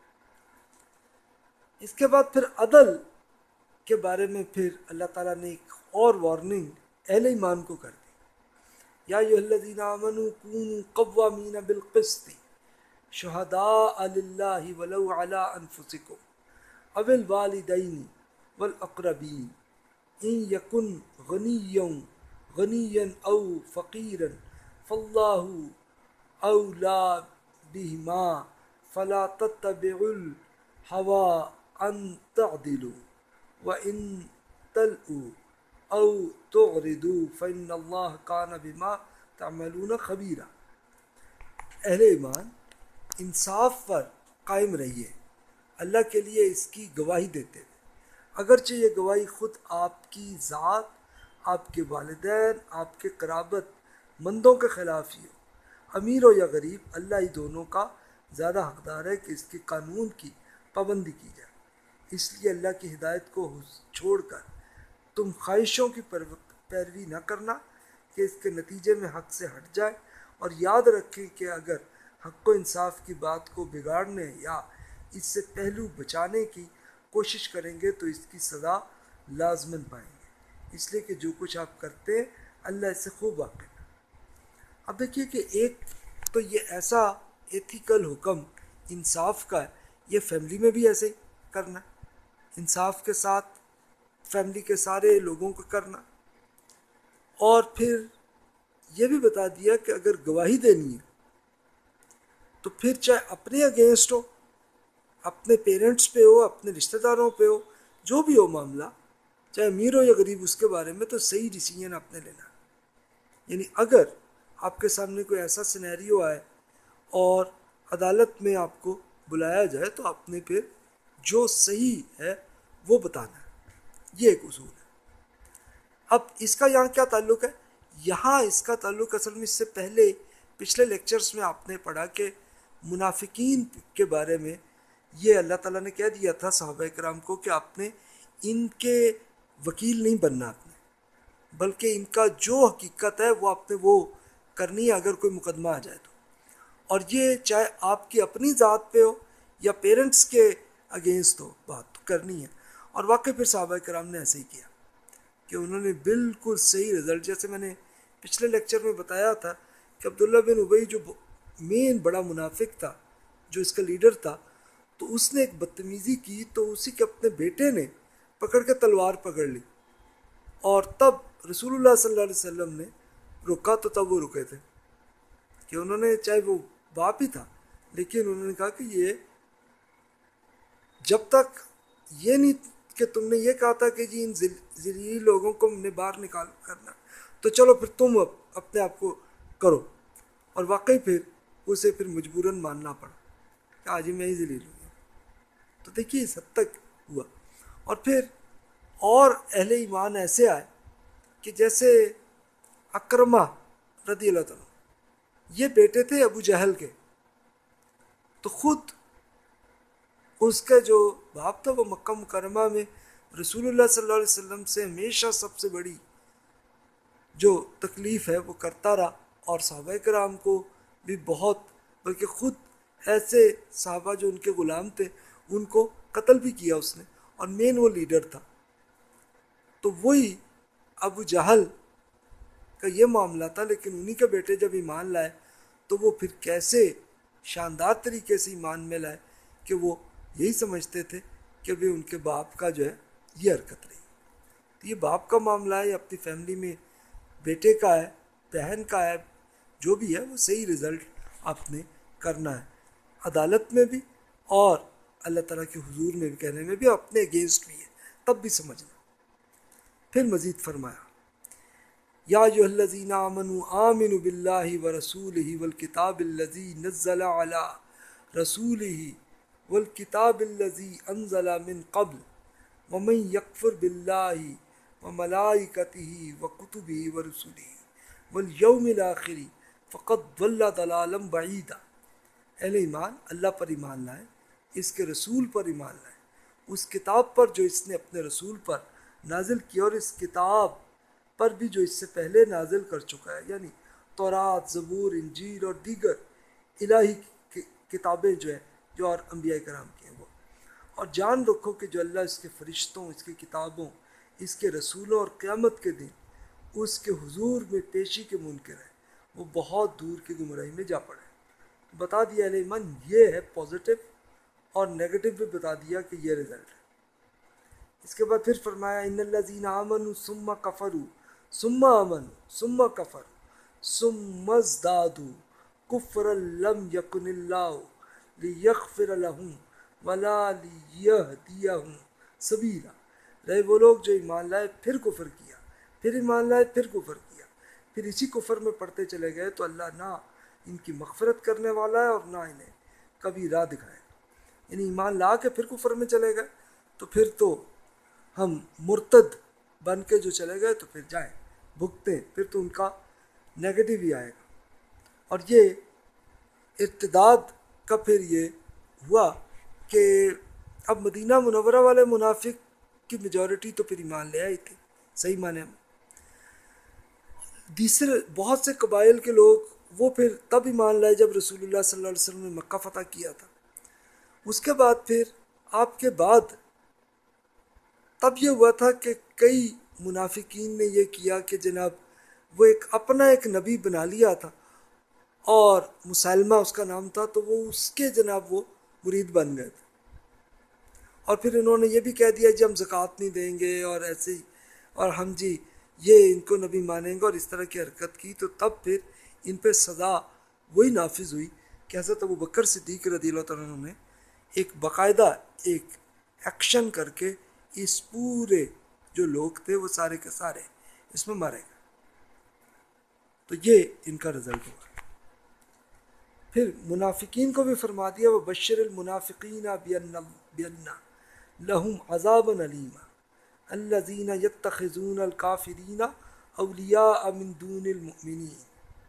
اس کے بعد پھر عدل کے بارے میں پھر اللہ تعالیٰ نے ایک اور وارننگ اہل ایمان کو کر دی. یا ایھا الذین آمنوا کونوا قوامین بالقسط شہداء للہ ولو علی انفسکم او الوالدین والاقربین ان یکن غنیا غنیا او فقیرا فاللہ اولی بہما فلا تتبعوا الہوی ان تعدلوا وان تلؤوا او تعرضوا فإن اللہ کان بما تعملون خبیرا. اہل ایمان انصاف پر قائم رہیے، اللہ کے لیے اس کی گواہی دیتے ہوئے، اگرچہ یہ گواہی خود آپ کی ذات، آپ کے والدین، آپ کے قرابت مندوں کے خلاف ہی ہو، امیر ہو یا غریب، اللہ ہی دونوں کا زیادہ حقدار ہے کہ اس کے قانون کی پابندی کی جائے۔ اس لیے اللہ کی ہدایت کو چھوڑ کر تم خواہشوں کی پیروی نہ کرنا کہ اس کے نتیجے میں حق سے ہٹ جائے، اور یاد رکھیں کہ اگر حق و انصاف کی بات کو بگاڑنے یا اس سے پہلو بچانے کی کوشش کریں گے تو اس کی سزا لازماً پائیں گے، اس لیے کہ جو کچھ آپ کرتے ہیں اللہ اس سے خوب واقف ہے۔ اب دیکھیے کہ ایک تو یہ ایسا ایتھیکل حکم انصاف کا ہے، یہ فیملی میں بھی ایسے ہی کرنا، انصاف کے ساتھ فیملی کے سارے لوگوں کو کرنا، اور پھر یہ بھی بتا دیا کہ اگر گواہی دینی ہے تو پھر چاہے اپنے اگینسٹ ہو، اپنے پیرنٹس پہ ہو، اپنے رشتہ داروں پہ ہو، جو بھی ہو معاملہ، چاہے امیر ہو یا غریب، اس کے بارے میں تو صحیح ڈیسیجن آپ نے لینا ہے۔ یعنی اگر آپ کے سامنے کوئی ایسا سینیریو آئے اور عدالت میں آپ کو بلایا جائے تو آپ نے پھر جو صحیح ہے وہ بتانا ہے، یہ ایک اصول ہے۔ اب اس کا یہاں کیا تعلق ہے؟ یہاں اس کا تعلق اصل میں اس سے پہلے پچھلے لیکچرز میں آپ نے پڑھا کہ منافقین کے بارے میں یہ اللہ تعالیٰ نے کہہ دیا تھا صحابہ کرام کو کہ آپ نے ان کے وکیل نہیں بننا، آپ نے بلکہ ان کا جو حقیقت ہے وہ آپ نے وہ کرنی ہے اگر کوئی مقدمہ آ جائے تو، اور یہ چاہے آپ کی اپنی ذات پہ ہو یا پیرنٹس کے اگینسٹ ہو، بات تو کرنی ہے۔ اور واقعی پھر صحابہ کرام نے ایسے ہی کیا کہ انہوں نے بالکل صحیح رزلٹ، جیسے میں نے پچھلے لیکچر میں بتایا تھا کہ عبداللہ بن ابی جو مین بڑا منافق تھا، جو اس کا لیڈر تھا، تو اس نے ایک بدتمیزی کی تو اسی کے اپنے بیٹے نے پکڑ کے تلوار پکڑ لی، اور تب رسول اللہ صلی اللہ علیہ وسلم نے رکا تو تب وہ رکے تھے کہ انہوں نے، چاہے وہ باپ ہی تھا لیکن انہوں نے کہا کہ یہ جب تک یہ نہیں کہ تم نے یہ کہا تھا کہ جی ان ذلیل لوگوں کو ہم نے باہر نکال کرنا، تو چلو پھر تم اپنے آپ کو کرو، اور واقعی پھر اسے پھر مجبوراً ماننا پڑا کہ آج ہی میں ہی ذلیل ہوں۔ تو دیکھیے اس حد تک ہوا، اور پھر اور اہل ایمان ایسے آئے کہ جیسے اکرمہ رضی اللہ تعالیٰ، یہ بیٹے تھے ابو جہل کے، تو خود اس کا جو باپ تھا وہ مکہ مکرمہ میں رسول اللہ صلی اللہ علیہ وسلم سے ہمیشہ سب سے بڑی جو تکلیف ہے وہ کرتا رہا، اور صحابہ کرام کو بھی بہت، بلکہ خود ایسے صحابہ جو ان کے غلام تھے ان کو قتل بھی کیا اس نے، اور مین وہ لیڈر تھا۔ تو وہی ابو جہل کا یہ معاملہ تھا، لیکن انہی کے بیٹے جب ایمان لائے تو وہ پھر کیسے شاندار طریقے سے ایمان میں لائے کہ وہ یہی سمجھتے تھے کہ بھی ان کے باپ کا جو ہے یہ حرکت رہی۔ تو یہ باپ کا معاملہ ہے، اپنی فیملی میں بیٹے کا ہے، بہن کا ہے، جو بھی ہے وہ صحیح رزلٹ آپ نے کرنا ہے، عدالت میں بھی اور اللہ تعالیٰ کے حضور میں بھی کہنے میں بھی، اپنے اگینسٹ بھی ہے تب بھی سمجھنا۔ پھر مزید فرمایا یا ایھا الذین آمنوا آمنوا باللہ ورسولہ والکتاب الذی نزل علی رسولہ والکتاب الذی انزل من قبل ومن یکفر باللہ وملائکتہ وکتبہ ورسلہ والیوم الآخر فقد ضل ضلالا بعیدا۔ اہل ایمان اللہ پر ایمان لائے، اس کے رسول پر ایمان لائے، اس کتاب پر جو اس نے اپنے رسول پر نازل کیا، اور اس کتاب پر بھی جو اس سے پہلے نازل کر چکا ہے، یعنی تورات، زبور، انجیل اور دیگر الہی کتابیں جو ہیں جو اور انبیاء کرام کی ہیں وہ، اور جان رکھو کہ جو اللہ اس کے فرشتوں، اس کی کتابوں، اس کے رسولوں اور قیامت کے دن اس کے حضور میں پیشی کے منکر ہیں، وہ بہت دور کی گمراہی میں جا پڑے۔ بتا دیا اہل ایمان یہ ہے پازیٹیو، اور نیگیٹو بھی بتا دیا کہ یہ رزلٹ ہے۔ اس کے بعد پھر فرمایا ان الذین آمنوا ثم کفروا ثم آمنوا ثم کفروا ثم ازدادوا کفرا لم یکن اللہ لیغفر لهم ولا لیہدیہم سبیلا۔ رہے وہ لوگ جو ایمان لائے پھر کفر کیا، پھر ایمان لائے پھر کفر کیا، پھر اسی کفر میں پڑھتے چلے گئے، تو اللہ نہ ان کی مغفرت کرنے والا ہے اور نہ انہیں کبھی راہ دکھائے۔ یعنی ایمان لا کے پھر کفر میں چلے گئے تو پھر تو ہم مرتد بن کے جو چلے گئے تو پھر جائیں بھگتے، پھر تو ان کا نیگیٹو ہی آئے گا۔ اور یہ ارتداد کا پھر یہ ہوا کہ اب مدینہ منورہ والے منافق کی میجورٹی تو پھر ایمان لے آئی تھی صحیح معنی میں، دوسرے بہت سے قبائل کے لوگ وہ پھر تب ایمان لائے جب رسول اللہ صلی اللہ علیہ وسلم نے مکہ فتح کیا تھا۔ اس کے بعد پھر آپ کے بعد تب یہ ہوا تھا کہ کئی منافقین نے یہ کیا کہ جناب وہ ایک اپنا ایک نبی بنا لیا تھا اور مسلمہ اس کا نام تھا، تو وہ اس کے جناب وہ مرید بن گئے تھے، اور پھر انہوں نے یہ بھی کہہ دیا جی ہم زکوٰۃ نہیں دیں گے اور ایسے ہی، اور ہم جی یہ ان کو نبی مانیں گے، اور اس طرح کی حرکت کی۔ تو تب پھر ان پہ سزا وہی نافذ ہوئی کہ حضرت ابو بکر صدیق رضی اللہ تعالیٰ عنہ نے ایک باقاعدہ ایک ایکشن کر کے اس پورے جو لوگ تھے وہ سارے کے سارے اس میں مارے گئے۔ تو یہ ان کا رزلٹ ہوا۔ پھر منافقین کو بھی فرما دیا وَبَشِّرِ الْمُنَافِقِينَ بِأَنَّ لَهُمْ عَذَابًا أَلِيمًا الَّذِينَ يَتَّخِذُونَ الْكَافِرِينَ أَوْلِيَاءَ مِن دُونِ الْمُؤْمِنِينَ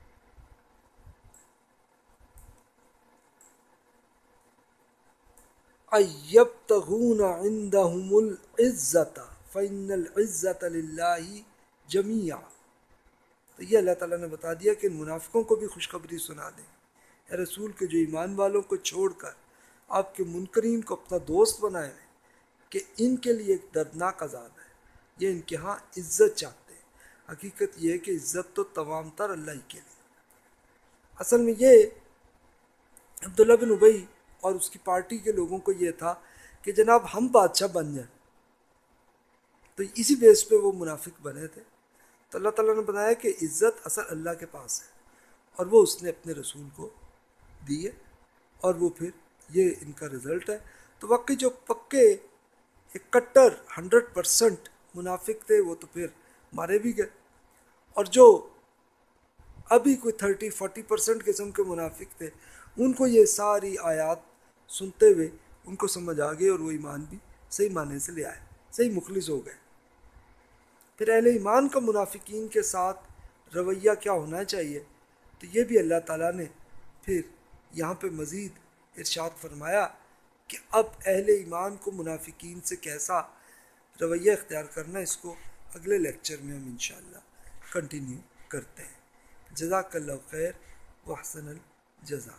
أَيَّبْتَغُونَ عِندَهُمُ الْعِزَّةَ فَإِنَّ الْعِزَّةَ لِلَّهِ جَمِيعًا۔ تو یہ اللہ تعالیٰ نے بتا دیا کہ ان منافقوں کو بھی خوشخبری سنا دیں اے رسول کے جو ایمان والوں کو چھوڑ کر آپ کے منکرین کو اپنا دوست بنائے ہیں کہ ان کے لیے ایک دردناک عذاب ہے، یہ ان کے ہاں عزت چاہتے ہیں۔ حقیقت یہ ہے کہ عزت تو تمام تر اللہ ہی کے لیے۔ اصل میں یہ عبداللہ بن ابی اور اس کی پارٹی کے لوگوں کو یہ تھا کہ جناب ہم بادشاہ بن جائیں، تو اسی بیس پہ وہ منافق بنے تھے۔ تو اللہ تعالیٰ نے بتایا کہ عزت اصل اللہ کے پاس ہے اور وہ اس نے اپنے رسول کو دی ہے، اور وہ پھر یہ ان کا رزلٹ ہے۔ تو واقعی جو پکے ایک کٹر ہنڈریڈ پرسنٹ منافق تھے وہ تو پھر مارے بھی گئے، اور جو ابھی کوئی تھرٹی فورٹی پرسنٹ قسم کے منافق تھے ان کو یہ ساری آیات سنتے ہوئے ان کو سمجھ آ گئی اور وہ ایمان بھی صحیح معنی سے لے آئے، صحیح مخلص ہو گئے۔ پھر اہل ایمان کا منافقین کے ساتھ رویہ کیا ہونا چاہیے، تو یہ بھی اللہ تعالیٰ نے پھر یہاں پہ مزید ارشاد فرمایا کہ اب اہل ایمان کو منافقین سے کیسا رویہ اختیار کرنا، اس کو اگلے لیکچر میں ہم انشاءاللہ کنٹینیو کرتے ہیں۔ جزاک اللہ خیر واحسن الجزا۔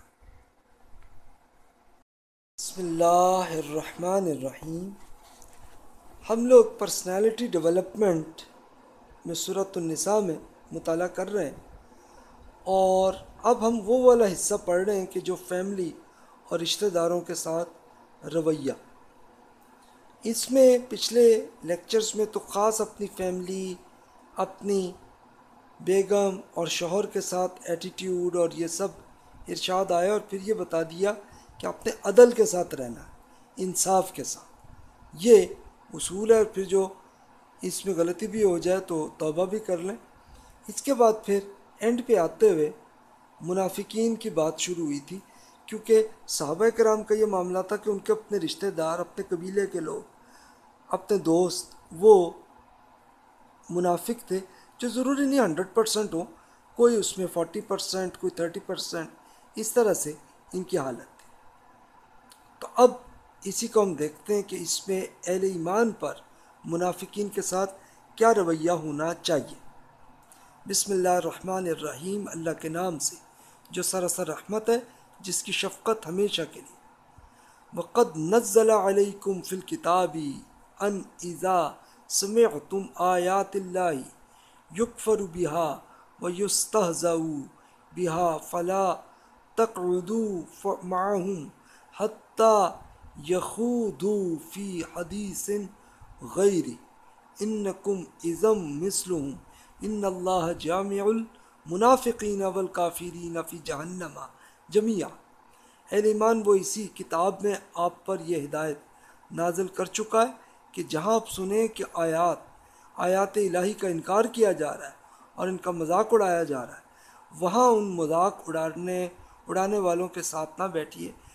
بسم اللہ الرحمن الرحیم۔ ہم لوگ پرسنالٹی ڈیولپمنٹ میں سورۃ النساء میں مطالعہ کر رہے ہیں، اور اب ہم وہ والا حصہ پڑھ رہے ہیں کہ جو فیملی اور رشتہ داروں کے ساتھ رویہ۔ اس میں پچھلے لیکچرز میں تو خاص اپنی فیملی، اپنی بیگم اور شوہر کے ساتھ ایٹیٹیوڈ اور یہ سب ارشاد آیا، اور پھر یہ بتا دیا کہ اپنے عدل کے ساتھ رہنا ہے، انصاف کے ساتھ، یہ اصول ہے۔ اور پھر جو اس میں غلطی بھی ہو جائے تو توبہ بھی کر لیں۔ اس کے بعد پھر اینڈ پہ آتے ہوئے منافقین کی بات شروع ہوئی تھی، کیونکہ صحابہ کرام کا یہ معاملہ تھا کہ ان کے اپنے رشتہ دار، اپنے قبیلے کے لوگ، اپنے دوست وہ منافق تھے، جو ضروری نہیں ہنڈریڈ پرسنٹ ہوں، کوئی اس میں فورٹی پرسنٹ، کوئی تھرٹی پرسنٹ، اس طرح سے ان کی حالت تھی۔ تو اب اسی کو ہم دیکھتے ہیں کہ اس میں اہل ایمان پر منافقین کے ساتھ کیا رویہ ہونا چاہیے۔ بسم اللہ الرحمن الرحیم، اللہ کے نام سے جو سراسر رحمت ہے، جس کی شفقت ہمیشہ کے لیے۔ وَقَدْ نَزَّلَ عَلَيْكُمْ فِي الْكِتَابِ أَنْ إِذَا سَمِعْتُمْ آيَاتِ اللَّهِ يُكْفَرُ بِهَا وَيُسْتَهْزَأُ بِهَا فَلَا تَقْعُدُوا مَعَهُمْ حَتَّى يَخُوضُوا فِي حَدِيثٍ غَيْرِهِ إِنَّكُمْ إِذًا مِثْلُهُمْ إِنَّ اللَّهَ جَامِعُ الْمُنَافِقِينَ وَالْكَافِرِينَ فِي جَهَنَّمَ جَمِيعًا۔ اہل ایمان وہ اسی کتاب میں آپ پر یہ ہدایت نازل کر چکا ہے کہ جہاں آپ سنیں کہ آیات آیات الہی کا انکار کیا جا رہا ہے اور ان کا مذاق اڑایا جا رہا ہے، وہاں ان مذاق اڑانے اڑانے والوں کے ساتھ نہ بیٹھیے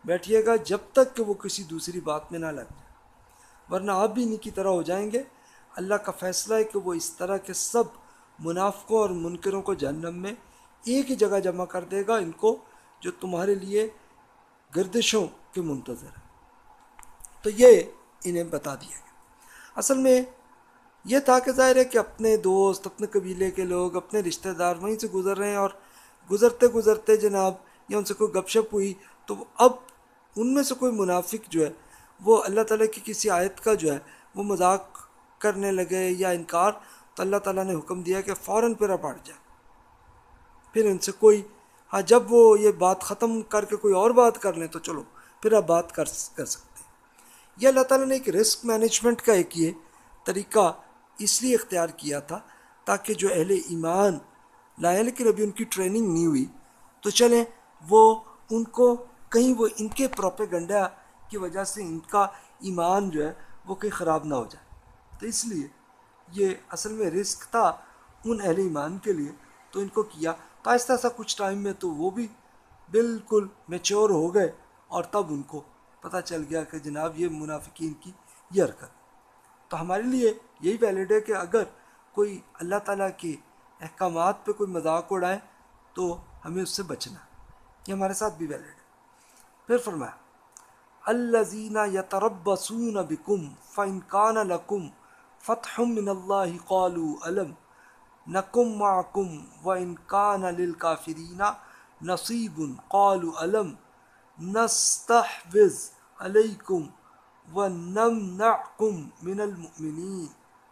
بیٹھیے گا جب تک کہ وہ کسی دوسری بات میں نہ لگ جائے، ورنہ آپ بھی انہی کی طرح ہو جائیں گے۔ اللہ کا فیصلہ ہے کہ وہ اس طرح کے سب منافقوں اور منکروں کو جہنم میں ایک ہی جگہ جمع کر دے گا، ان کو جو تمہارے لیے گردشوں کے منتظر ہے۔ تو یہ انہیں بتا دیا گیا۔ اصل میں یہ تھا کہ ظاہر ہے کہ اپنے دوست، اپنے قبیلے کے لوگ، اپنے رشتہ دار وہیں سے گزر رہے ہیں، اور گزرتے گزرتے جناب یا ان سے کوئی گپ شپ ہوئی تو اب ان میں سے کوئی منافق جو ہے وہ اللہ تعالیٰ کی کسی آیت کا جو ہے وہ مذاق کرنے لگے یا انکار، تو اللہ تعالیٰ نے حکم دیا کہ فوراً پھر پڑ جائے۔ پھر ان سے کوئی ہاں جب وہ یہ بات ختم کر کے کوئی اور بات کر لیں تو چلو پھر آپ بات کر کر سکتے ہیں۔ یہ اللہ تعالیٰ نے ایک رسک مینجمنٹ کا ایک یہ طریقہ اس لیے اختیار کیا تھا تاکہ جو اہل ایمان لائے لیکن ابھی ان کی ٹریننگ نہیں ہوئی تو چلیں وہ ان کو کہیں وہ ان کے پروپیگنڈا کی وجہ سے ان کا ایمان جو ہے وہ کہیں خراب نہ ہو جائے۔ تو اس لیے یہ اصل میں رسک تھا ان اہل ایمان کے لیے، تو ان کو کیا تو آہستہ آہستہ کچھ ٹائم میں تو وہ بھی بالکل میچور ہو گئے، اور تب ان کو پتہ چل گیا کہ جناب یہ منافقین کی یہ حرکت۔ تو ہمارے لیے یہی ویلڈ ہے کہ اگر کوئی اللہ تعالیٰ کے احکامات پہ کوئی مذاق اڑائے تو ہمیں اس سے بچنا، یہ ہمارے ساتھ بھی ویلڈ ہے۔ پھر فرمایا الذین یتربصون بکم فإن کان لکم فتح من اللہ قالوا الم نکم معکم وإن کان للکافرین نصیب قالوا الم نستحوذ علیکم ونمنعکم من المؤمنین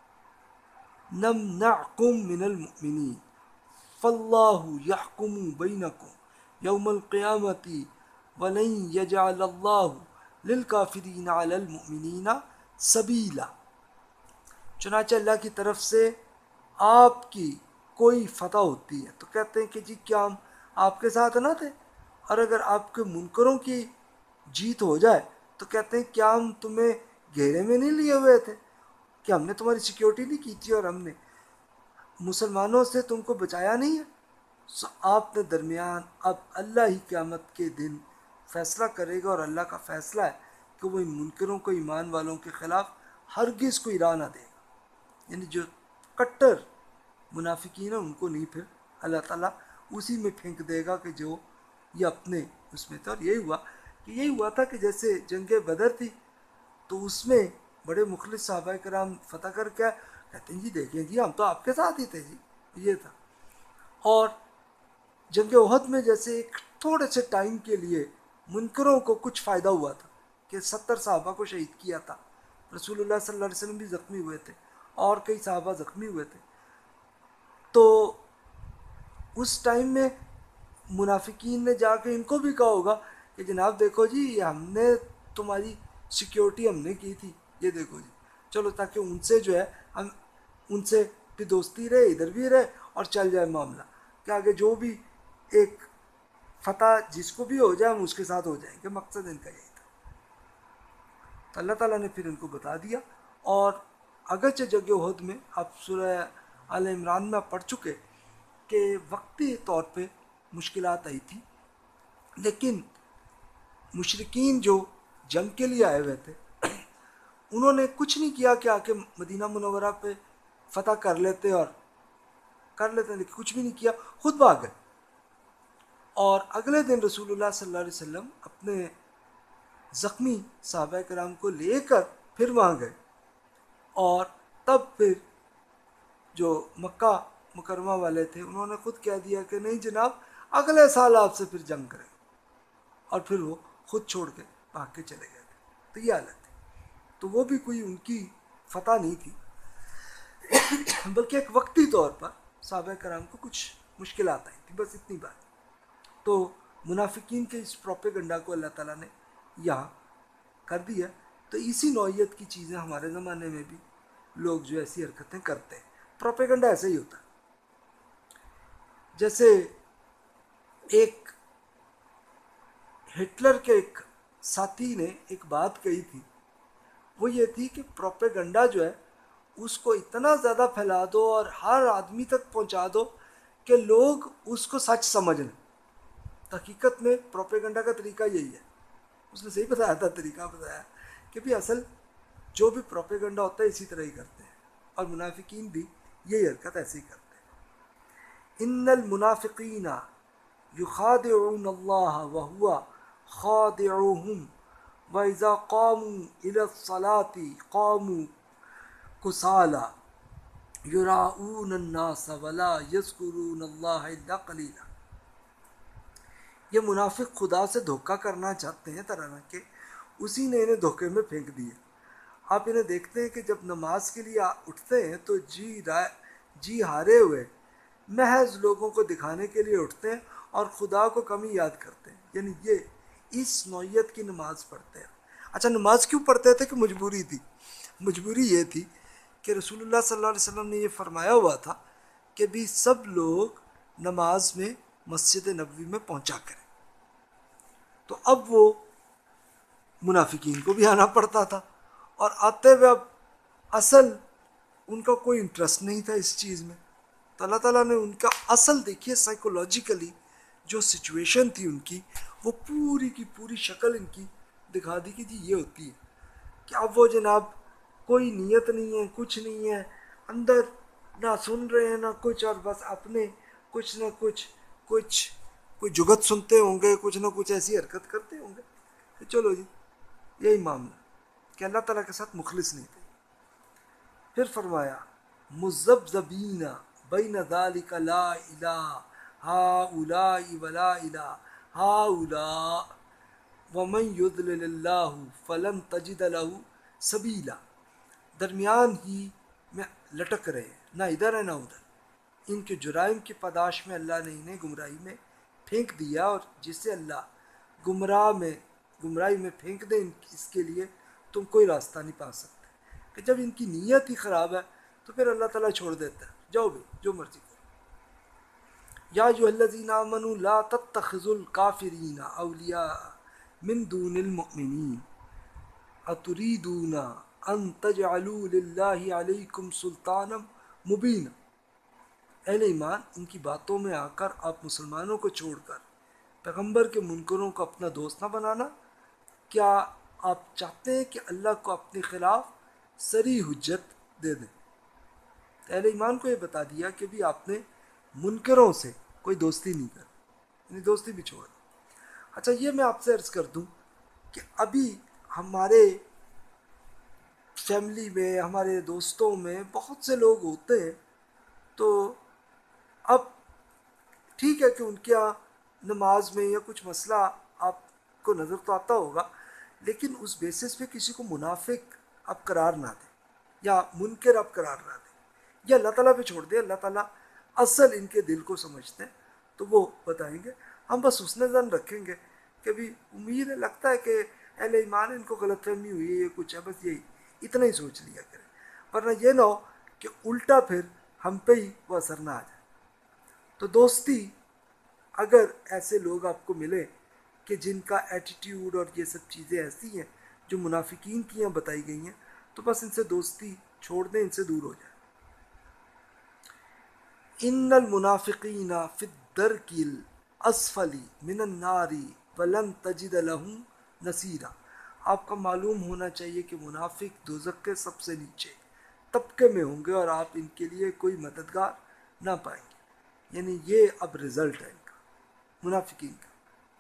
نمنعکم من المؤمنین فاللہ یحکم بینکم یوم القیامۃ ولن یجعل اللہ للکافرین علی المؤمنین سبیلا۔ چنانچہ اللہ کی طرف سے آپ کی کوئی فتح ہوتی ہے تو کہتے ہیں کہ جی کیا ہم آپ کے ساتھ نہ تھے، اور اگر آپ کے منکروں کی جیت ہو جائے تو کہتے ہیں کیا ہم تمہیں گھیرے میں نہیں لیے ہوئے تھے، کہ ہم نے تمہاری سیکیورٹی نہیں کی تھی اور ہم نے مسلمانوں سے تم کو بچایا نہیں ہے۔ سو آپ نے درمیان اب اللہ ہی قیامت کے دن فیصلہ کرے گا، اور اللہ کا فیصلہ ہے کہ وہ ان منکروں کو ایمان والوں کے خلاف ہرگز کوئی راہ نہ دے گا، یعنی جو کٹر منافقین ہیں ان کو نہیں، پھر اللہ تعالیٰ اسی میں پھینک دے گا کہ جو یہ اپنے اس میں تھے۔ اور یہی ہوا کہ یہی ہوا تھا کہ جیسے جنگ بدر تھی تو اس میں بڑے مخلص صحابہ کرام فتح کر کے کہتے ہیں جی دیکھیں جی ہم تو آپ کے ساتھ ہی تھے جی، یہ تھا۔ اور جنگ احد میں جیسے ایک تھوڑے سے ٹائم کے لیے منکروں کو کچھ فائدہ ہوا تھا کہ ستر صحابہ کو شہید کیا تھا، رسول اللہ صلی اللہ علیہ وسلم بھی زخمی ہوئے تھے اور کئی صحابہ زخمی ہوئے تھے، تو اس ٹائم میں منافقین نے جا کے ان کو بھی کہا ہوگا کہ جناب دیکھو جی ہم نے تمہاری سیکیورٹی ہم نے کی تھی، یہ دیکھو جی چلو، تاکہ ان سے جو ہے ہم ان سے بھی دوستی رہے، ادھر بھی رہے، اور چل جائے معاملہ کہ آگے جو بھی ایک فتح جس کو بھی ہو جائے ہم اس کے ساتھ ہو جائیں گے، مقصد ان کا یہی تھا۔ تو اللہ تعالیٰ نے پھر ان کو بتا دیا، اور اگرچہ جنگ احد میں آپ سورہ آل عمران میں آپ پڑھ چکے کہ وقتی طور پہ مشکلات آئی تھی، لیکن مشرکین جو جنگ کے لیے آئے ہوئے تھے انہوں نے کچھ نہیں کیا کہ آ کے مدینہ منورہ پہ فتح کر لیتے اور کر لیتے لیکن کچھ بھی نہیں کیا، خود بھاگ گئے۔ اور اگلے دن رسول اللہ صلی اللہ علیہ وسلم اپنے زخمی صحابہ کرام کو لے کر پھر وہاں گئے، اور تب پھر جو مکہ مکرمہ والے تھے انہوں نے خود کہہ دیا کہ نہیں جناب اگلے سال آپ سے پھر جنگ کریں، اور پھر وہ خود چھوڑ کے بھاگ کے چلے گئے تھے۔ تو یہ حالت تھی، تو وہ بھی کوئی ان کی فتح نہیں تھی، بلکہ ایک وقتی طور پر صحابہ کرام کو کچھ مشکلات آئی تھی، بس اتنی بات۔ تو منافقین کے اس پروپیگنڈا کو اللہ تعالیٰ نے یہاں کر دیا۔ تو اسی نوعیت کی چیزیں ہمارے زمانے میں بھی لوگ جو ایسی حرکتیں کرتے ہیں، پروپیگنڈا ایسا ہی ہوتا ہے۔ جیسے ایک ہٹلر کے ایک ساتھی نے ایک بات کہی تھی، وہ یہ تھی کہ پروپیگنڈا جو ہے اس کو اتنا زیادہ پھیلا دو اور ہر آدمی تک پہنچا دو کہ لوگ اس کو سچ سمجھ لیں۔ حقیقت میں پروپیگنڈا کا طریقہ یہی ہے اس نے صحیح بتایا تھا، طریقہ بتایا کہ بھی اصل جو بھی پروپیگنڈا ہوتا ہے اسی طرح ہی کرتے ہیں، اور منافقین بھی یہی حرکت ایسے ہی کرتے ہیں۔ ان المنافقین یخادعون اللہ وہو خادعهم وَإِذَا قَامُوا إِلَى الصَّلَاةِ قَامُوا كُسَالَىٰ يُرَاءُونَ النَّاسَ وَلَا يَذْكُرُونَ اللَّهَ إِلَّا قَلِيلًا۔ یہ منافق خدا سے دھوکہ کرنا چاہتے ہیں طرح کے، اسی نے انہیں دھوکے میں پھینک دیا۔ آپ انہیں دیکھتے ہیں کہ جب نماز کے لیے اٹھتے ہیں تو جی رائے جی ہارے ہوئے محض لوگوں کو دکھانے کے لیے اٹھتے ہیں اور خدا کو کم ہی یاد کرتے ہیں، یعنی یہ اس نوعیت کی نماز پڑھتے ہیں۔ اچھا نماز کیوں پڑھتے تھے؟ کہ مجبوری تھی، مجبوری یہ تھی کہ رسول اللہ صلی اللہ علیہ وسلم نے یہ فرمایا ہوا تھا کہ بھی سب لوگ نماز میں مسجد نبوی میں پہنچا کریں، تو اب وہ منافقین کو بھی آنا پڑتا تھا، اور آتے ہوئے اب اصل ان کا کوئی انٹرسٹ نہیں تھا اس چیز میں، تو اللہ تعالیٰ نے ان کا اصل دیکھیے سائیکولوجیکلی جو سچویشن تھی ان کی، وہ پوری کی پوری شکل ان کی دکھا دی کہ جی یہ ہوتی ہے کہ اب وہ جناب کوئی نیت نہیں ہے، کچھ نہیں ہے، اندر نہ سن رہے ہیں نہ کچھ، اور بس اپنے کچھ نہ کچھ کچھ کوئی جگت سنتے ہوں گے، کچھ نہ کچھ ایسی حرکت کرتے ہوں گے کہ چلو جی یہی معاملہ، کہ اللہ تعالیٰ کے ساتھ مخلص نہیں تھے۔ پھر فرمایا مذبذبین بین ذالک لا الہ ہؤلاء ولا الہ ہؤلاء ومن یضلل اللہ فلن تجد لہ سبیلا، درمیان ہی میں لٹک رہے، نہ ادھر ہے نہ ادھر، ان کے جرائم کی پاداش میں اللہ نے انہیں گمراہی میں پھینک دیا، اور جسے اللہ گمراہ میں گمراہی میں پھینک دے اس کے لیے تم کوئی راستہ نہیں پا سکتے، کہ جب ان کی نیت ہی خراب ہے تو پھر اللہ تعالیٰ چھوڑ دیتا ہے، جاؤ بھی جو مرضی کرو۔ یا ایھا الذین آمنوا لا تتخذوا الکافرین اولیاء من دون المؤمنین اتریدون ان تجعلوا للہ علیکم سلطانا مبینا۔ اہل ایمان، ان کی باتوں میں آ کر آپ مسلمانوں کو چھوڑ کر پیغمبر کے منکروں کو اپنا دوست نہ بنانا۔ کیا آپ چاہتے ہیں کہ اللہ کو اپنے خلاف صریح حجت دے دیں؟ اہل ایمان کو یہ بتا دیا کہ بھی آپ نے منکروں سے کوئی دوستی نہیں کر، یعنی دوستی بھی چھوڑ دیں۔ اچھا یہ میں آپ سے عرض کر دوں کہ ابھی ہمارے فیملی میں، ہمارے دوستوں میں بہت سے لوگ ہوتے ہیں، تو اب ٹھیک ہے کہ ان کے یہاں نماز میں یا کچھ مسئلہ آپ کو نظر تو آتا ہوگا، لیکن اس بیسس پہ کسی کو منافق آپ قرار نہ دیں یا منکر آپ قرار نہ دیں، یا اللہ تعالیٰ پہ چھوڑ دیں، اللہ تعالیٰ اصل ان کے دل کو سمجھتے ہیں تو وہ بتائیں گے۔ ہم بس حسن ظن رکھیں گے کہ بھی امید ہے، لگتا ہے کہ اہل ایمان ان کو غلط فہمی ہوئی ہے، یہ کچھ ہے، بس یہی اتنا ہی سوچ لیا کریں، ورنہ یہ نہ ہو کہ الٹا پھر ہم پہ ہی وہ اثر نہ آ جائے۔ تو دوستی اگر ایسے لوگ آپ کو ملے کہ جن کا ایٹیٹیوڈ اور یہ سب چیزیں ایسی ہیں جو منافقین کی یہاں بتائی گئی ہیں، تو بس ان سے دوستی چھوڑ دیں، ان سے دور ہو جائیں۔ ان المنافقین فی الدرک الاسفل من النار ولن تجد لهم نصیرا۔ آپ کا معلوم ہونا چاہیے کہ منافق دوزخ کے سب سے نیچے طبقے میں ہوں گے، اور آپ ان کے لیے کوئی مددگار نہ پائیں گے، یعنی یہ اب رزلٹ ہے ان کا، منافقین کا،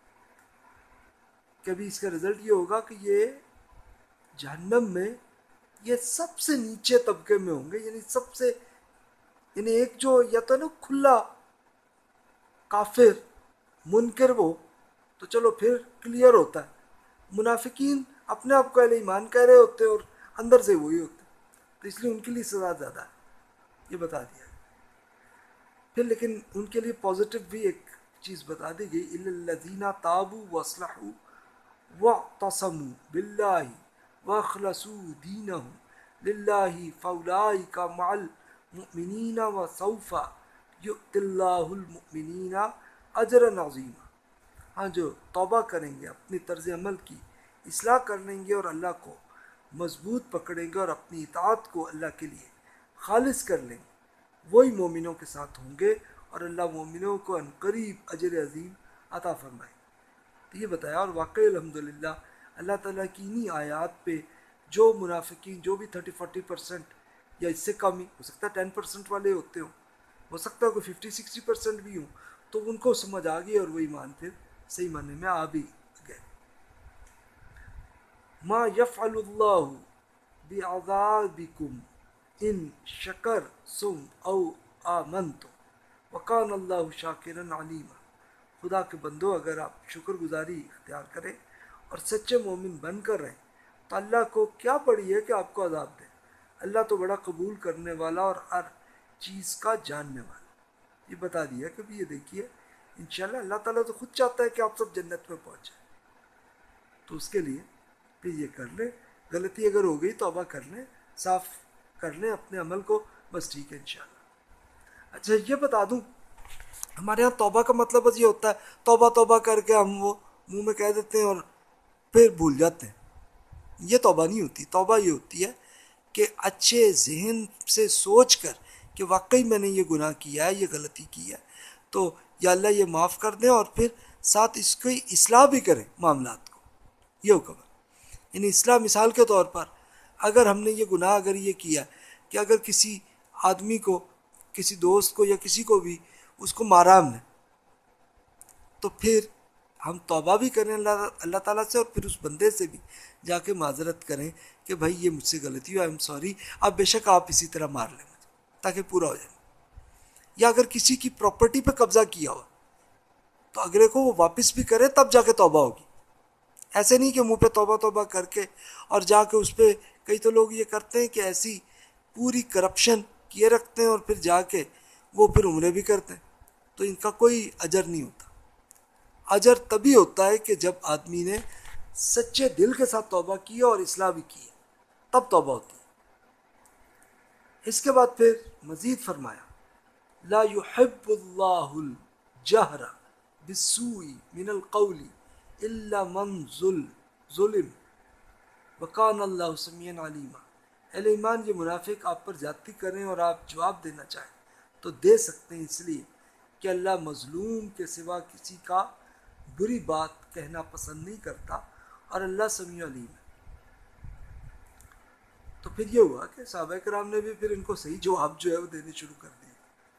کہ ابھی اس کا رزلٹ یہ ہوگا کہ یہ جہنم میں یہ سب سے نیچے طبقے میں ہوں گے، یعنی سب سے یعنی ایک جو یا تو نا کھلا کافر منکر، وہ تو چلو پھر کلیئر ہوتا ہے، منافقین اپنے آپ کو اہل ایمان کہہ رہے ہوتے اور اندر سے وہی ہوتے، تو اس لیے ان کے لیے سزا زیادہ ہے، یہ بتا دیا۔ پھر لیکن ان کے لیے پازیٹیو بھی ایک چیز بتا دی گئی، الا الذین تابوا واصلحوا واعتصموا باللہ واخلصوا دینہم للہ فاولئک مع المؤمنین وسوف یؤتی اللہ المؤمنین اجرا عظیما۔ ہاں جو توبہ کریں گے، اپنی طرز عمل کی اصلاح کر لیں گے اور اللہ کو مضبوط پکڑیں گے اور اپنی اطاعت کو اللہ کے لیے خالص کر لیں گے، وہی مومنوں کے ساتھ ہوں گے، اور اللہ مومنوں کو عنقریب اجر عظیم عطا فرمائے۔ تو یہ بتایا، اور واقعی الحمدللہ اللہ تعالیٰ کی انہی آیات پہ جو منافقین جو بھی تھرٹی فورٹی پرسنٹ یا اس سے کم ہی ہو سکتا ہے ٹین پرسنٹ والے ہوتے ہوں، ہو سکتا ہے کوئی ففٹی سکسٹی پرسنٹ بھی ہوں، تو ان کو سمجھ آ گئی اور وہ ایمان پھر صحیح معنی میں آ بھی گئے۔ ما یفعل اللہ بعذابکم ان شکرتم او آمنتم وکان اللہ شاکرا علیما۔ خدا کے بندو، اگر آپ شکر گزاری اختیار کریں اور سچے مومن بن کر رہیں تو اللہ کو کیا پڑی ہے کہ آپ کو عذاب دے۔ اللہ تو بڑا قبول کرنے والا اور ہر چیز کا جاننے والا۔ یہ بتا دیا کہ بھی یہ دیکھیے انشاءاللہ اللہ تعالیٰ تو خود چاہتا ہے کہ آپ سب جنت میں پہنچیں، تو اس کے لیے پھر یہ کر لیں، غلطی اگر ہو گئی توبہ کر لیں، صاف کر لیں اپنے عمل کو، بس ٹھیک ہے انشاءاللہ۔ اچھا یہ بتا دوں، ہمارے یہاں توبہ کا مطلب بس یہ ہوتا ہے توبہ توبہ کر کے ہم وہ منہ میں کہہ دیتے ہیں اور پھر بھول جاتے ہیں۔ یہ توبہ نہیں ہوتی۔ توبہ یہ ہوتی ہے کہ اچھے ذہن سے سوچ کر کہ واقعی میں نے یہ گناہ کیا ہے، یہ غلطی کی ہے، تو یا اللہ یہ معاف کر دیں، اور پھر ساتھ اس کی اصلاح بھی کریں معاملات کو۔ یہ حکم ہے۔ یعنی اصلاح مثال کے طور پر اگر ہم نے یہ گناہ اگر یہ کیا کہ اگر کسی آدمی کو، کسی دوست کو یا کسی کو بھی اس کو مارا ہم نے، تو پھر ہم توبہ بھی کریں اللہ اللہ تعالیٰ سے، اور پھر اس بندے سے بھی جا کے معذرت کریں کہ بھائی یہ مجھ سے غلطی ہو، آئی ایم سوری، اب بے شک آپ اسی طرح مار لیں مجھے تاکہ پورا ہو جائے۔ یا اگر کسی کی پراپرٹی پہ قبضہ کیا ہوا تو اگلے کو وہ واپس بھی کرے تب جا کے توبہ ہوگی۔ ایسے نہیں کہ منہ پہ توبہ توبہ کر کے اور جا کے اس پہ، کئی تو لوگ یہ کرتے ہیں کہ ایسی پوری کرپشن کیے رکھتے ہیں اور پھر جا کے وہ پھر عمرے بھی کرتے ہیں، تو ان کا کوئی اجر نہیں ہوتا۔ اجر تبھی ہوتا ہے کہ جب آدمی نے سچے دل کے ساتھ توبہ کی اور اصلاح بھی کی، تب توبہ ہوتی ہے۔ اس کے بعد پھر مزید فرمایا لا يحب اللہ الجہر بالسوء من القول الا من ظلم وکان اللہ سمیعا علیما۔ اہل ایمان، یہ منافق آپ پر زیادتی کریں اور آپ جواب دینا چاہیں تو دے سکتے ہیں، اس لیے کہ اللہ مظلوم کے سوا کسی کا بری بات کہنا پسند نہیں کرتا اور اللہ سمیع علیم ہے۔ تو پھر یہ ہوا کہ صحابہ کرام نے بھی پھر ان کو صحیح جواب جو ہے وہ دینے شروع کر دیے۔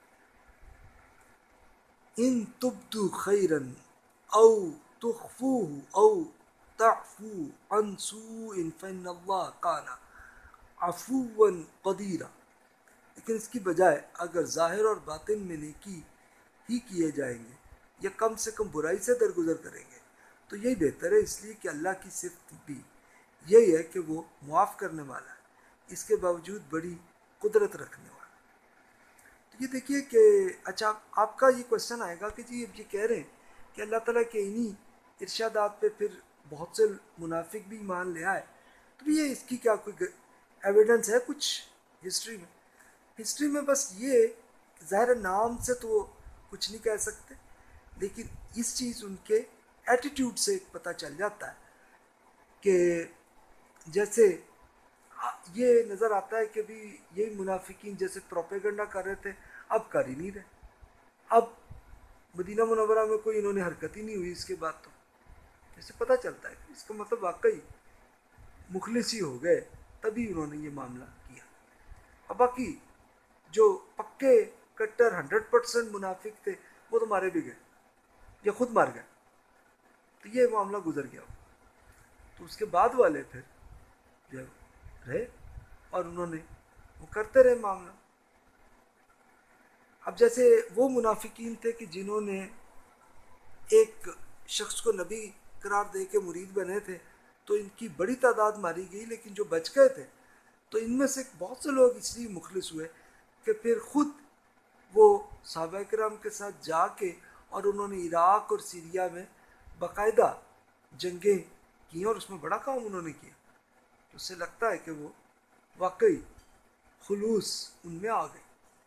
ان تبدو خیرا او تخفوه او تعفو عن سوء فإن اللہ کان عفوا قدیرا۔ لیکن اس کی بجائے اگر ظاہر اور باطن میں نیکی ہی کیے جائیں گے یا کم سے کم برائی سے درگزر کریں گے تو یہی بہتر ہے، اس لیے کہ اللہ کی صفت بھی یہی ہے کہ وہ معاف کرنے والا ہے، اس کے باوجود بڑی قدرت رکھنے والا۔ تو یہ دیکھیے کہ اچھا آپ کا یہ کوشچن آئے گا کہ جی اب یہ کہہ رہے ہیں کہ اللہ تعالیٰ کے انہی ارشادات پہ پھر بہت سے منافق بھی ایمان لے آئے، تو یہ اس کی کیا کوئی ایویڈنس ہے کچھ ہسٹری میں؟ ہسٹری میں بس یہ ظاہر نام سے تو وہ کچھ نہیں کہہ سکتے، لیکن اس چیز ان کے ایٹیٹیوڈ سے پتہ چل جاتا ہے کہ جیسے یہ نظر آتا ہے کہ بھی یہی منافقین جیسے پروپیگنڈا کر رہے تھے اب کر ہی نہیں رہے، اب مدینہ منورہ میں کوئی انہوں نے حرکت ہی نہیں ہوئی اس کے بعد، تو جیسے پتہ چلتا ہے کہ اس کا مطلب واقعی مخلص ہی ہو گئے تبھی انہوں نے یہ معاملہ کیا۔ اب باقی جو پکے کٹر ہنڈریڈ پرسینٹ منافق تھے وہ تو مارے بھی گئے یا خود مار گئے، تو یہ معاملہ گزر گیا۔ تو اس کے بعد والے پھر جب رہے اور انہوں نے وہ کرتے رہے معاملہ۔ اب جیسے وہ منافقین تھے کہ جنہوں نے ایک شخص کو نبی قرار دے کے مرید بنے تھے تو ان کی بڑی تعداد ماری گئی، لیکن جو بچ گئے تھے تو ان میں سے بہت سے لوگ اس لیے مخلص ہوئے کہ پھر خود وہ صحابہ کرام کے ساتھ جا کے اور انہوں نے عراق اور سیریا میں باقاعدہ جنگیں کی اور اس میں بڑا کام انہوں نے کیا، تو اس سے لگتا ہے کہ وہ واقعی خلوص ان میں آ گئی۔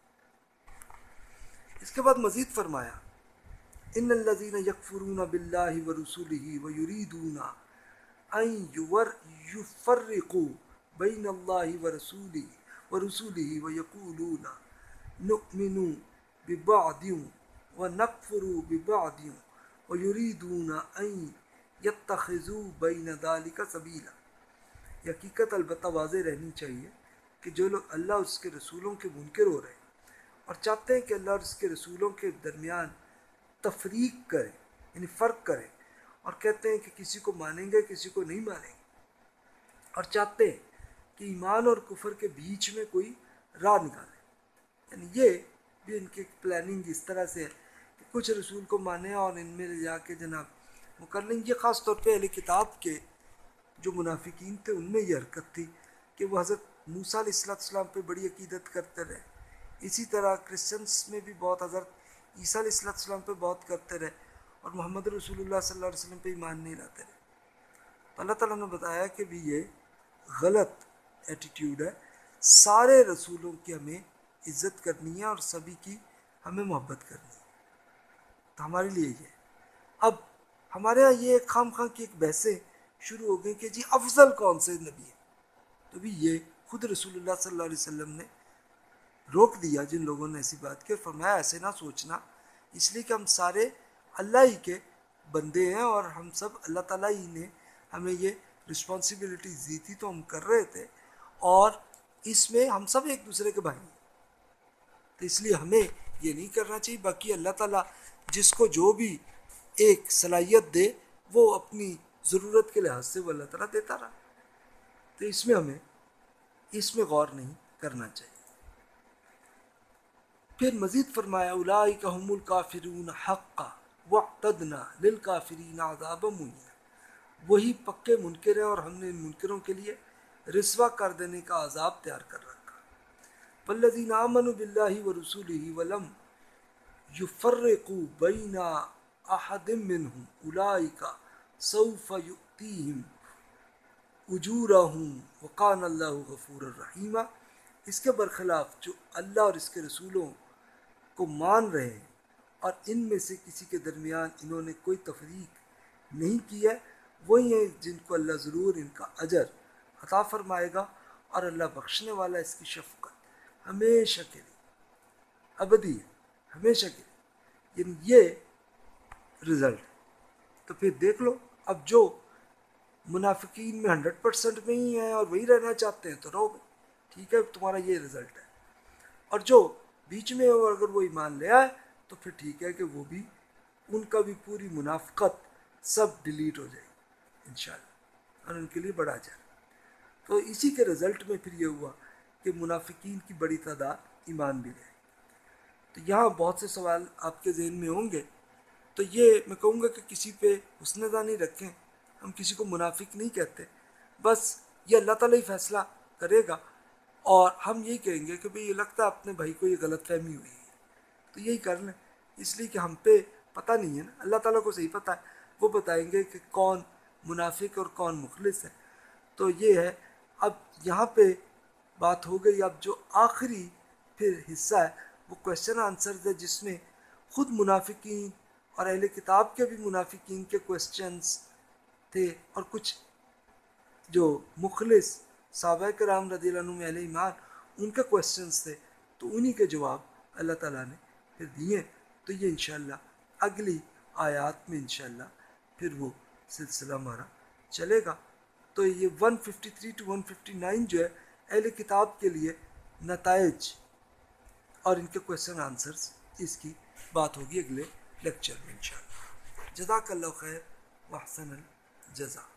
اس کے بعد مزید فرمایا ان الذین یکفرون باللہ ورسولہ ویریدون ان یفرقوا بین اللہ ورسولہ ورسولہ ویقولون نؤمن ببعض ونکفر ببعض ویریدون ان یتخذوا بین ذلک سبیلا، یہ حقیقت البتہ واضح رہنی چاہیے کہ جو لوگ اللہ اور اس کے رسولوں کے منکر ہو رہے ہیں اور چاہتے ہیں کہ اللہ اور اس کے رسولوں کے درمیان تفریق کریں، یعنی فرق کریں، اور کہتے ہیں کہ کسی کو مانیں گے کسی کو نہیں مانیں گے، اور چاہتے ہیں کہ ایمان اور کفر کے بیچ میں کوئی راہ نکالیں، یعنی یہ بھی ان کی پلاننگ اس طرح سے ہے کہ کچھ رسول کو مانیں اور ان میں لے جا کے جناب وہ کر لیں گے۔ خاص طور پہ اہل کتاب کے جو منافقین تھے ان میں یہ حرکت تھی کہ وہ حضرت موسیٰ علیہ السلام پہ بڑی عقیدت کرتے رہے، اسی طرح کرسچنس میں بھی بہت حضرت عیسیٰ علیہ السلام پہ بہت کرتے رہے، اور محمد رسول اللہ صلی اللہ علیہ وسلم پہ ایمان نہیں لاتے رہے۔ تو اللہ تعالیٰ نے بتایا کہ بھی یہ غلط ایٹیٹیوڈ ہے، سارے رسولوں کی ہمیں عزت کرنی ہے اور سبھی کی ہمیں محبت کرنی ہے، تو ہمارے لیے یہ ہے۔ اب ہمارے یہاں یہ خام خواہ کی ایک بحثیں شروع ہو گئی کہ جی افضل کون سے نبی ہے، تو بھی یہ خود رسول اللہ صلی اللہ علیہ وسلم نے روک دیا جن لوگوں نے ایسی بات کی، فرمایا ایسے نہ سوچنا، اس لیے کہ ہم سارے اللہ ہی کے بندے ہیں اور ہم سب اللہ تعالیٰ ہی نے ہمیں یہ رسپانسبلٹیز دی تھی تو ہم کر رہے تھے، اور اس میں ہم سب ایک دوسرے کے بھائی ہیں، تو اس لیے ہمیں یہ نہیں کرنا چاہیے۔ باقی اللہ تعالیٰ جس کو جو بھی ایک صلاحیت دے وہ اپنی ضرورت کے لحاظ سے وہ اللہ تعالیٰ دیتا رہا، تو اس میں ہمیں اس میں غور نہیں کرنا چاہیے۔ پھر مزید فرمایا اولئک هم الکافرون حقا واعتدنا للکافرین عذابا مہینا، وہی پکے منکر ہیں اور ہم نے ان منکروں کے لیے رسوا کر دینے کا عذاب تیار کر رکھا۔ والذین آمنوا باللہ ورسولہ ولم یفرقوا بین احد منہم اولئک سوف یؤتیہم اجورہم وکان اللہ غفورا رحیما، اس کے برخلاف جو اللہ اور اس کے رسولوں کو مان رہے ہیں اور ان میں سے کسی کے درمیان انہوں نے کوئی تفریق نہیں کی ہے، وہی ہیں جن کو اللہ ضرور ان کا اجر عطا فرمائے گا، اور اللہ بخشنے والا، اس کی شفقت ہمیشہ کے لیے ابدی ہے، ہمیشہ کے لیے، یعنی یہ رزلٹ ہے۔ تو پھر دیکھ لو، اب جو منافقین میں ہنڈریڈ پرسینٹ میں ہی ہیں اور وہی رہنا چاہتے ہیں تو رہو گے، ٹھیک ہے، تمہارا یہ رزلٹ ہے، اور جو بیچ میں ہو اگر وہ ایمان لے آئے تو پھر ٹھیک ہے کہ وہ بھی ان کا بھی پوری منافقت سب ڈیلیٹ ہو جائے گی انشاءاللہ، اور ان کے لیے بڑا اجر۔ تو اسی کے رزلٹ میں پھر یہ ہوا کہ منافقین کی بڑی تعداد ایمان بھی لے۔ تو یہاں بہت سے سوال آپ کے ذہن میں ہوں گے، تو یہ میں کہوں گا کہ کسی پہ حسن ظنی رکھیں، ہم کسی کو منافق نہیں کہتے، بس یہ اللہ تعالیٰ ہی فیصلہ کرے گا، اور ہم یہی کہیں گے کہ بھئی یہ لگتا ہے اپنے بھائی کو یہ غلط فہمی ہوئی ہے تو یہی کر لیں، اس لیے کہ ہم پہ پتہ نہیں ہے نا، اللہ تعالیٰ کو صحیح پتہ ہے، وہ بتائیں گے کہ کون منافق اور کون مخلص ہے۔ تو یہ ہے، اب یہاں پہ بات ہو گئی، اب جو آخری پھر حصہ ہے وہ کویشچن آنسرز ہے، جس میں خود منافقین اور اہل کتاب کے بھی منافقین کے کویشچنز تھے، اور کچھ جو مخلص صحابہ کرام رضی اللہ عنہم اہل ایمان ان کے کویشچنز تھے، تو انہی کے جواب اللہ تعالیٰ نے پھر دیے۔ تو یہ انشاءاللہ اگلی آیات میں انشاءاللہ پھر وہ سلسلہ ہمارا چلے گا۔ تو یہ ایک سو تریپن ٹو ایک سو اناسی جو ہے اہل کتاب کے لیے نتائج اور ان کے کویشچن آنسرز، اس کی بات ہوگی اگلے لیکچر میں انشاءاللہ۔ جزاک اللہ خیر واحسن الجزا۔